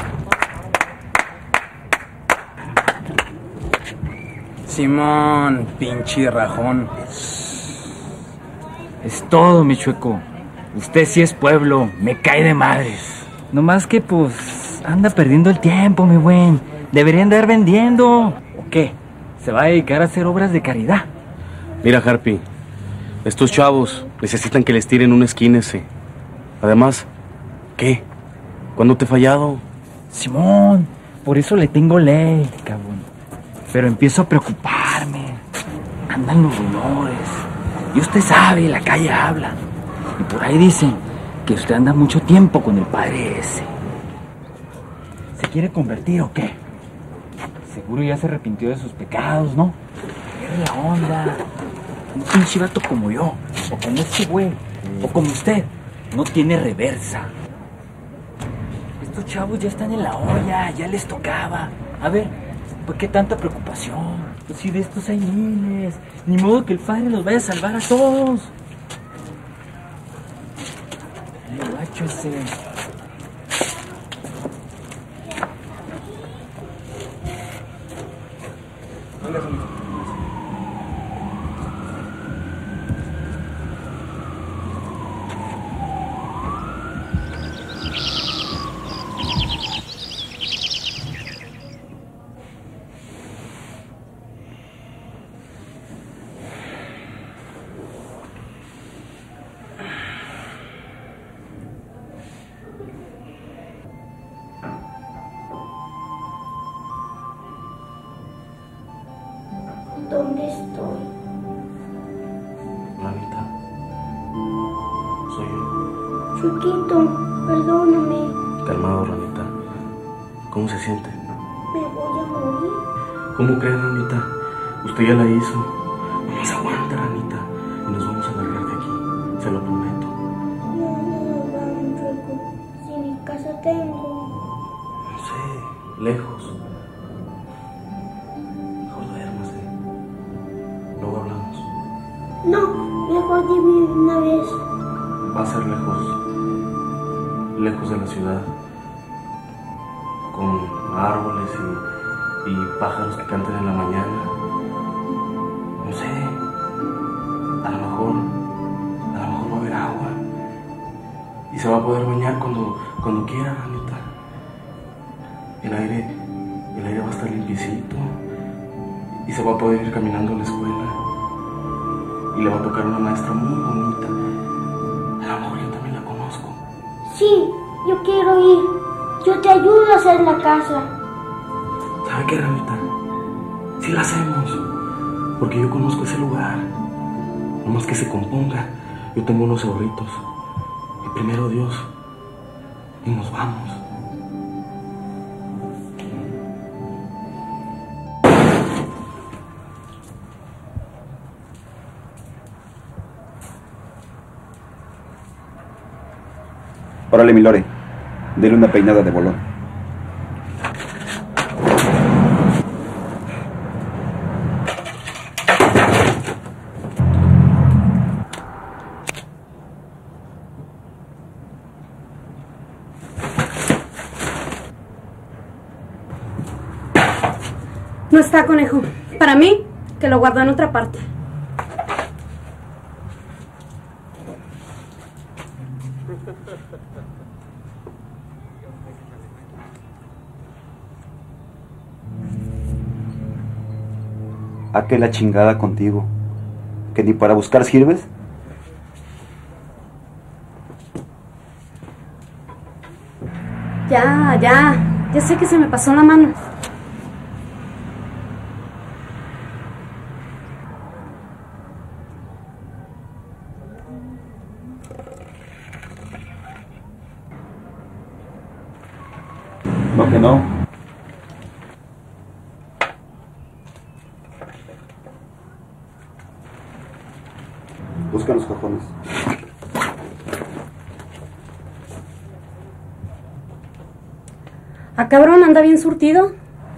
Simón, pinche rajón. Es todo, mi chueco. Usted sí es pueblo, me cae de madres. Nomás que, pues, anda perdiendo el tiempo, mi buen. Debería andar vendiendo. ¿O qué? ¿Se va a dedicar a hacer obras de caridad? Mira, Harpy, estos chavos necesitan que les tiren un esquínese. Además, ¿qué? ¿Cuándo te he fallado? Simón, por eso le tengo ley, cabrón. Pero empiezo a preocuparme. Andan los rumores. Y usted sabe, la calle habla. Y por ahí dicen que usted anda mucho tiempo con el padre ese. ¿Se quiere convertir o qué? Seguro ya se arrepintió de sus pecados, ¿no? ¿Qué es la onda? Un pinche vato como yo, o como este güey, o como usted, no tiene reversa. Estos chavos ya están en la olla, ya les tocaba. A ver, ¿por qué tanta preocupación? Pues si de estos hay miles, ni modo que el padre los vaya a salvar a todos. El macho ese. ¿Dónde estoy? Ranita, soy yo. Chiquito, perdóname. Calmado, Ranita. ¿Cómo se siente? Me voy a morir. ¿Cómo cree, Ranita? Usted ya la hizo. No se aguanta, Ranita. Y nos vamos a largar de aquí. Se lo prometo. No, no, vamos, Chueco. Si ni casa tengo. No sé, lejos. Mejor duérmase. Luego hablamos. No, mejor dime una vez. Va a ser lejos. Lejos de la ciudad. Con árboles y, y pájaros que cantan en la mañana. No sé, a lo mejor, a lo mejor va a haber agua. Y se va a poder bañar cuando, cuando quiera, Ranita. El aire, el aire va a estar limpiecito. Y se va a poder ir caminando a la escuela. Y le va a tocar una maestra muy bonita. A lo mejor yo también la conozco. Sí, yo quiero ir. Yo te ayudo a hacer la casa. ¿Sabe qué, Ranita? Sí la hacemos. Porque yo conozco ese lugar. Nomás que se componga. Yo tengo unos ahorritos. Y primero Dios. Y nos vamos. Órale, mi Lore. Dele una peinada de bolón. No está, conejo. Para mí, que lo guardo en otra parte. ¿A qué la chingada contigo? ¿Que ni para buscar sirves? Ya, ya. Ya sé que se me pasó la mano. No, que no. Busca los cajones. ¿A cabrón anda bien surtido?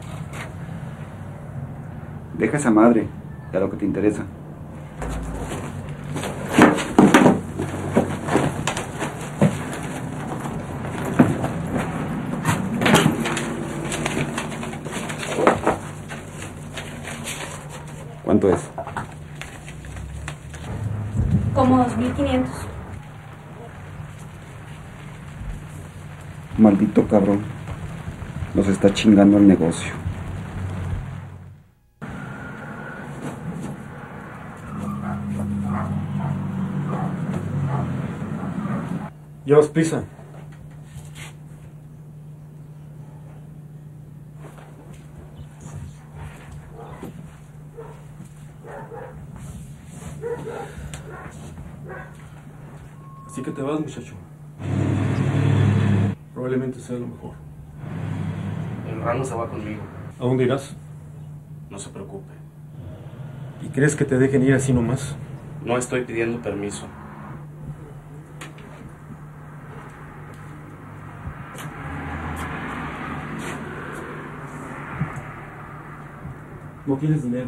Deja esa madre, a lo que te interesa. ¿Cuánto es? Como dos mil quinientos. Maldito cabrón. Nos está chingando el negocio. Llevas prisa. Así que te vas, muchacho. Probablemente sea lo mejor. El rano se va conmigo. ¿A dónde irás? No se preocupe. ¿Y crees que te dejen ir así nomás? No estoy pidiendo permiso. No tienes dinero.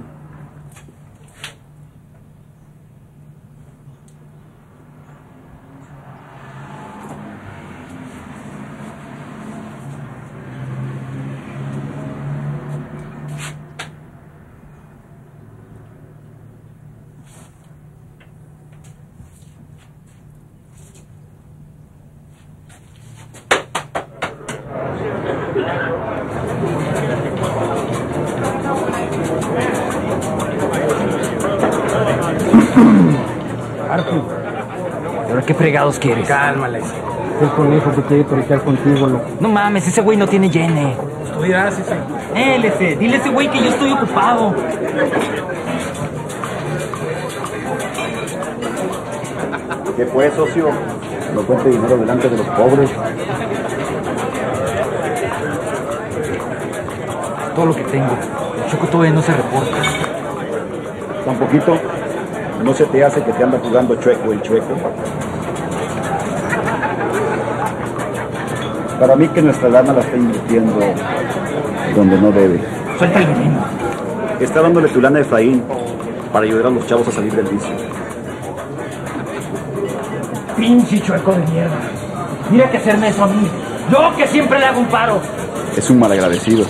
Arthur, ¿y ahora qué fregados quieres? Cálmala, el conejo que quiere toricar contigo, loco. No mames, ese güey no tiene yene. Tú dirás, ese. Eh, L C, dile a ese güey que yo estoy ocupado. ¿Qué fue, socio? No cuente dinero delante de los pobres. Todo lo que tengo. Lo echo poco todavía no se reporta? Tan poquito, ¿no se te hace que te anda jugando chueco el chueco? Para mí que nuestra lana la está invirtiendo donde no debe. Suelta el veneno. Está dándole tu lana a Efraín para ayudar a los chavos a salir del vicio. Pinche chueco de mierda. Mira que hacerme eso a mí. Yo que siempre le hago un paro. Es un malagradecido.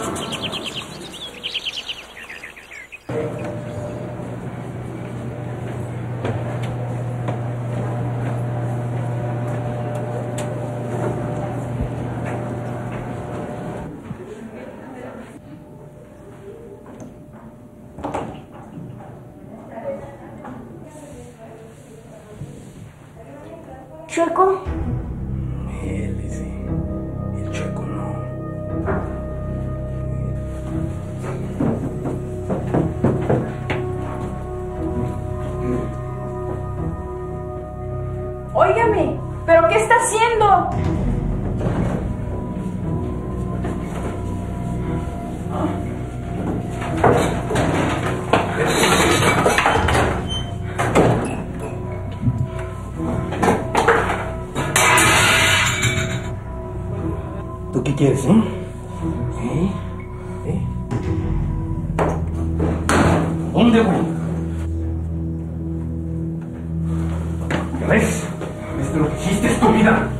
¿Chueco? Él, sí. El chueco no. Óigame, ¿pero qué está haciendo? ¿Tú qué quieres, eh? ¿Eh? ¿Eh? ¿Dónde, güey? ¿Ya ves? ¿Viste lo que hiciste, estúpida?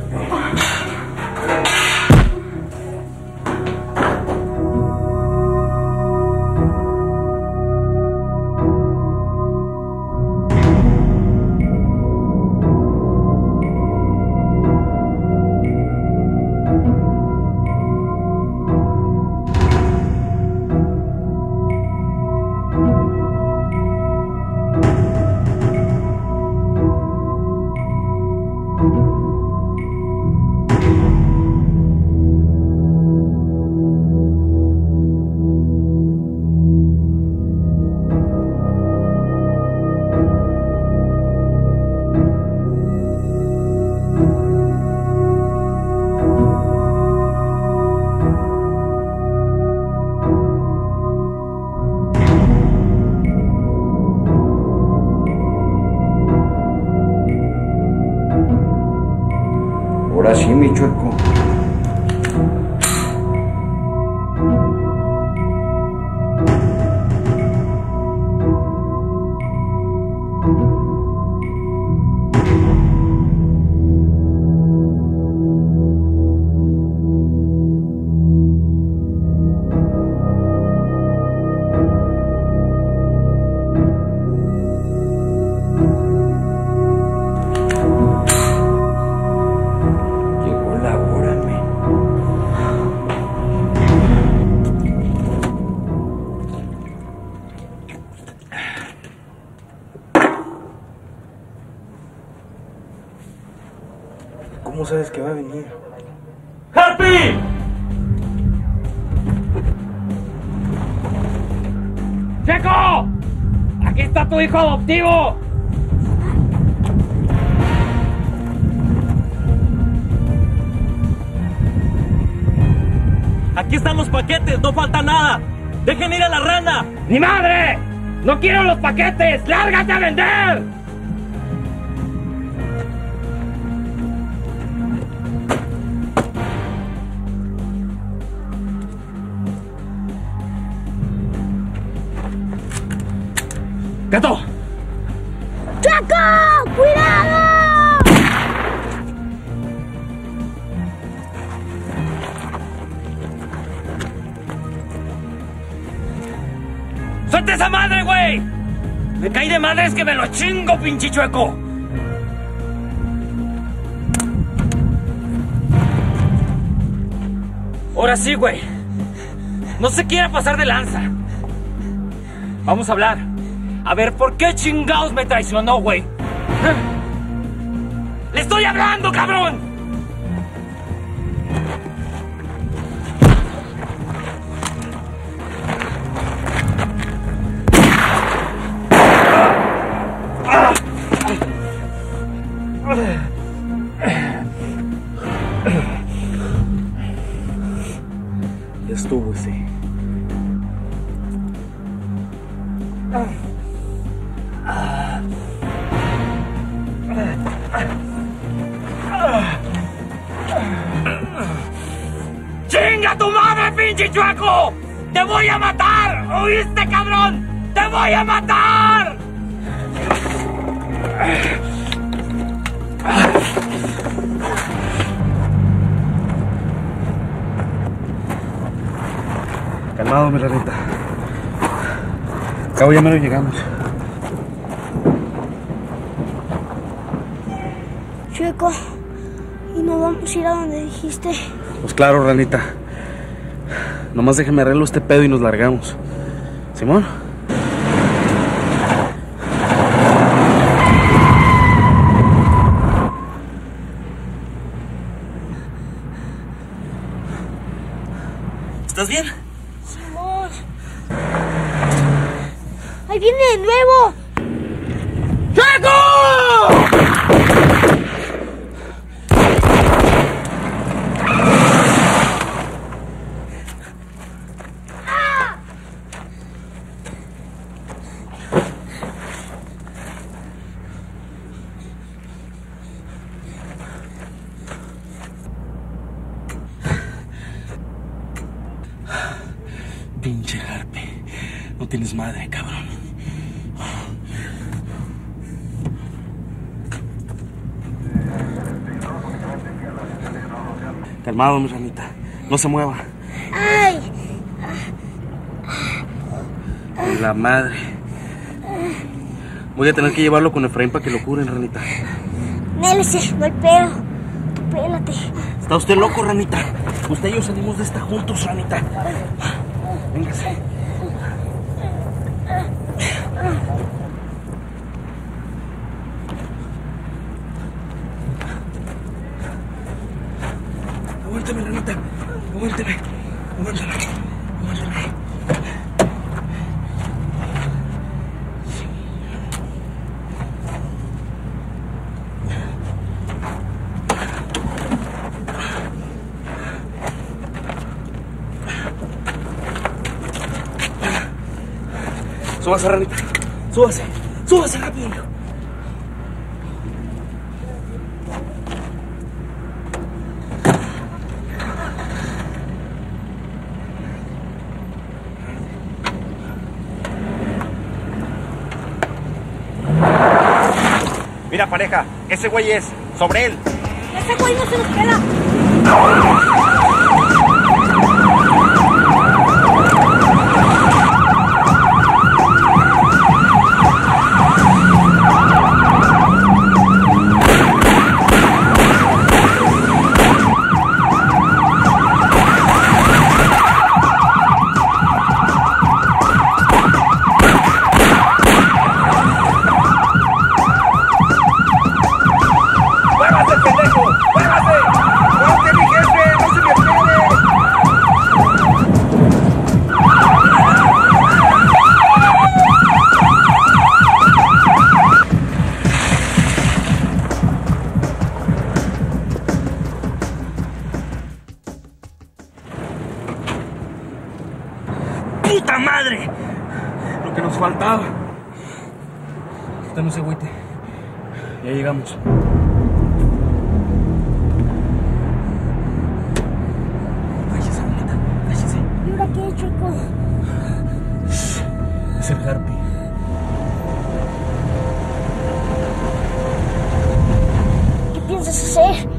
Ahora sí, mi chueco. ¿Cómo sabes que va a venir? ¡Happy! ¡Checo! ¡Aquí está tu hijo adoptivo! Aquí están los paquetes, no falta nada. ¡Dejen ir a la rana! ¡Ni madre! ¡No quiero los paquetes! ¡Lárgate a vender! ¡Gato! ¡Chueco! ¡Cuidado! ¡Suelta esa madre, güey! Me caí de madres que me lo chingo, pinche chueco. Ahora sí, güey. No se quiera pasar de lanza. Vamos a hablar. A ver, ¿por qué chingados me traicionó, güey? ¡Le estoy hablando, cabrón! Ya estuvo ese. pinche chueco! ¡Te voy a matar! ¿Oíste, cabrón? ¡Te voy a matar! Calmado, mi ranita. Cabo, ya menos llegamos. Chueco, ¿y no vamos a ir a donde dijiste? Pues claro, ranita. Nomás déjeme arreglo este pedo y nos largamos. ¿Simón? ¿Estás bien? Simón. ¡Ahí viene de nuevo! ¡Chueco! Pinche Harpy. No tienes madre, cabrón. Calmado, mi ranita. No se mueva. ¡Ay! La madre. Voy a tener que llevarlo con Efraín para que lo curen, ranita. Nélese, no hay pedo. Tú pélate. Está usted loco, ranita. Usted y yo salimos de esta juntos, ranita. Véngase. Aguántame, ranita. Aguántame. Aguántame. Aguántame. Súbase, ranita. Súbase. Súbase rápido. Mira, pareja, ese güey es. Sobre él. Ese güey no se nos pela. ¡Puta madre! Lo que nos faltaba. Usted no se agüite. Ya llegamos. Cállese, bonita. Cállese. ¿Y ahora qué, Chueco? Es el Harpy. ¿Qué piensas hacer?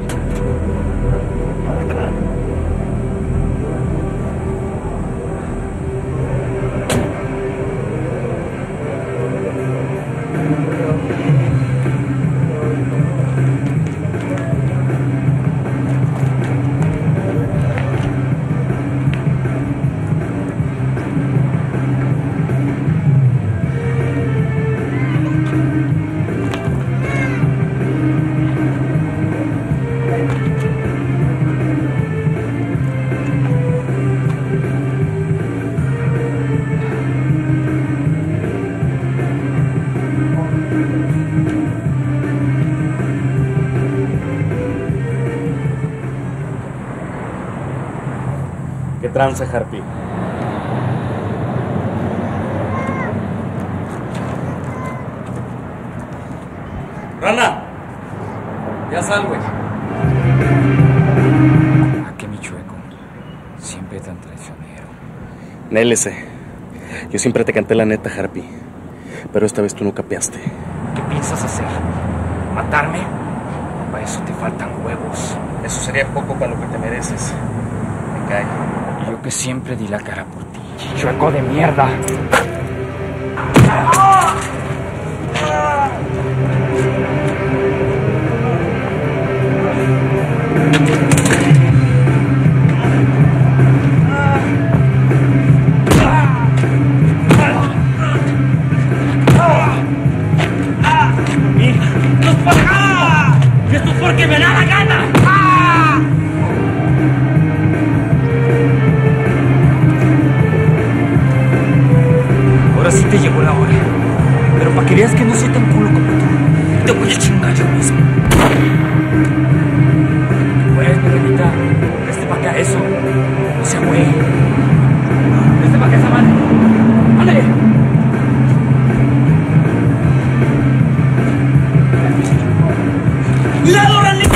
¿Qué tranza, Harpy? ¡Rana! Ya sal, güey. ¿A qué mi Chueco? Siempre tan traicionero. Nélese. Yo siempre te canté la neta, Harpy. Pero esta vez tú no capeaste. ¿Qué piensas hacer? ¿Matarme? Para eso te faltan huevos. Eso sería poco para lo que te mereces. Me cae. Y yo que siempre di la cara por ti. ¡Chueco de mierda! ¡Y esto es porque me da la gana! Ahora sí te llegó la hora. Pero para que veas que no soy tan culo como tú, te voy a chingar yo mismo. Pues, mi reyita, este pa' acá eso. No sea güey. Este pa' acá esa madre. ¡Ándale! ¡Cuidado, Ranita!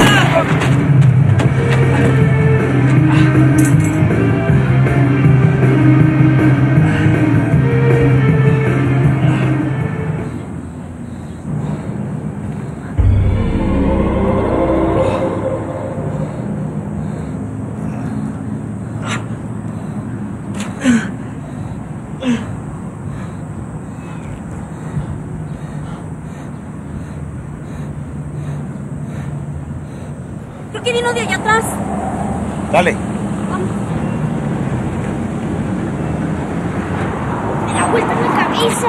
Creo que vino de allá atrás. Dale. Me da vuelta en la cabeza.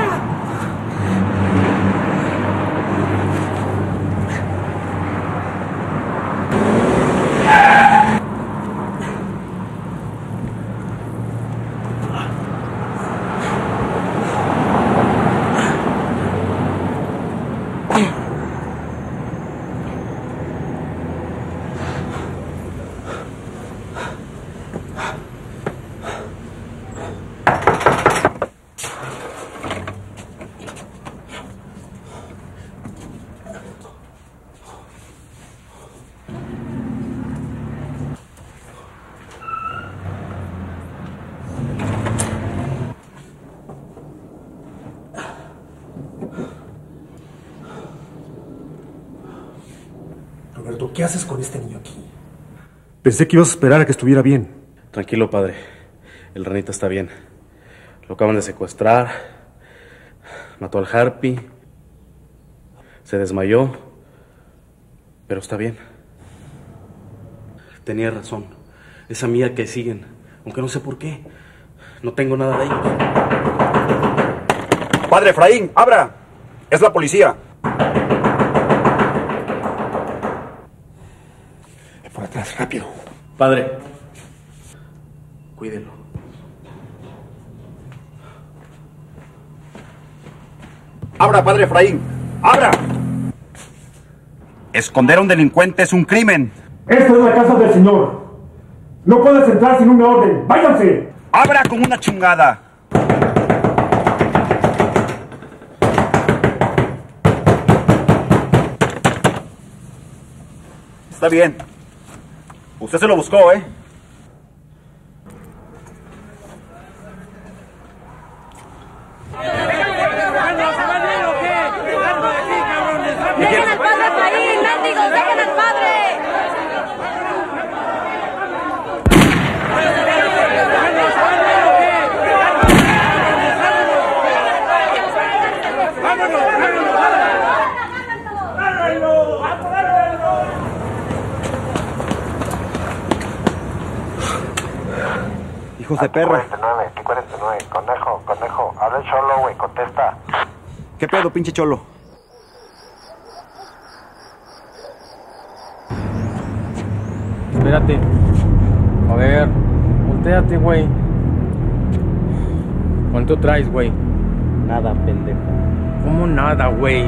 Roberto, ¿qué haces con este niño aquí? Pensé que ibas a esperar a que estuviera bien. Tranquilo, padre. El Ranita está bien. Lo acaban de secuestrar. Mató al Harpy. Se desmayó. Pero está bien. Tenía razón. Esa mía que siguen. Aunque no sé por qué. No tengo nada de ellos. Padre Efraín, abra. Es la policía. Por atrás, rápido. Padre, cuídelo. Abra, padre Efraín. Abra. Esconder a un delincuente es un crimen. Esta es la casa del señor. No puedes entrar sin una orden. ¡Váyanse! Abra con una chingada. Está bien. Usted se lo buscó, ¿eh? ¡Dejen al padre Efraín, mendigos! ¡Dejen al padre! Hijos de perra. cuarenta y nueve, ¿qué cuarenta y nueve? Conejo, conejo. Habla el cholo, güey, contesta. ¿Qué pedo, pinche cholo? Espérate. A ver, volteate, güey. ¿Cuánto traes, güey? Nada, pendejo. ¿Cómo nada, güey?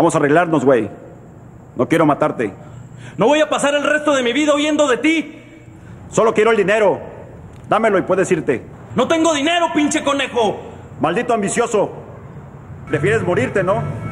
Vamos a arreglarnos, güey. No quiero matarte. No voy a pasar el resto de mi vida huyendo de ti. Solo quiero el dinero. Dámelo y puedes irte. No tengo dinero, pinche conejo. Maldito ambicioso. Prefieres morirte, ¿no?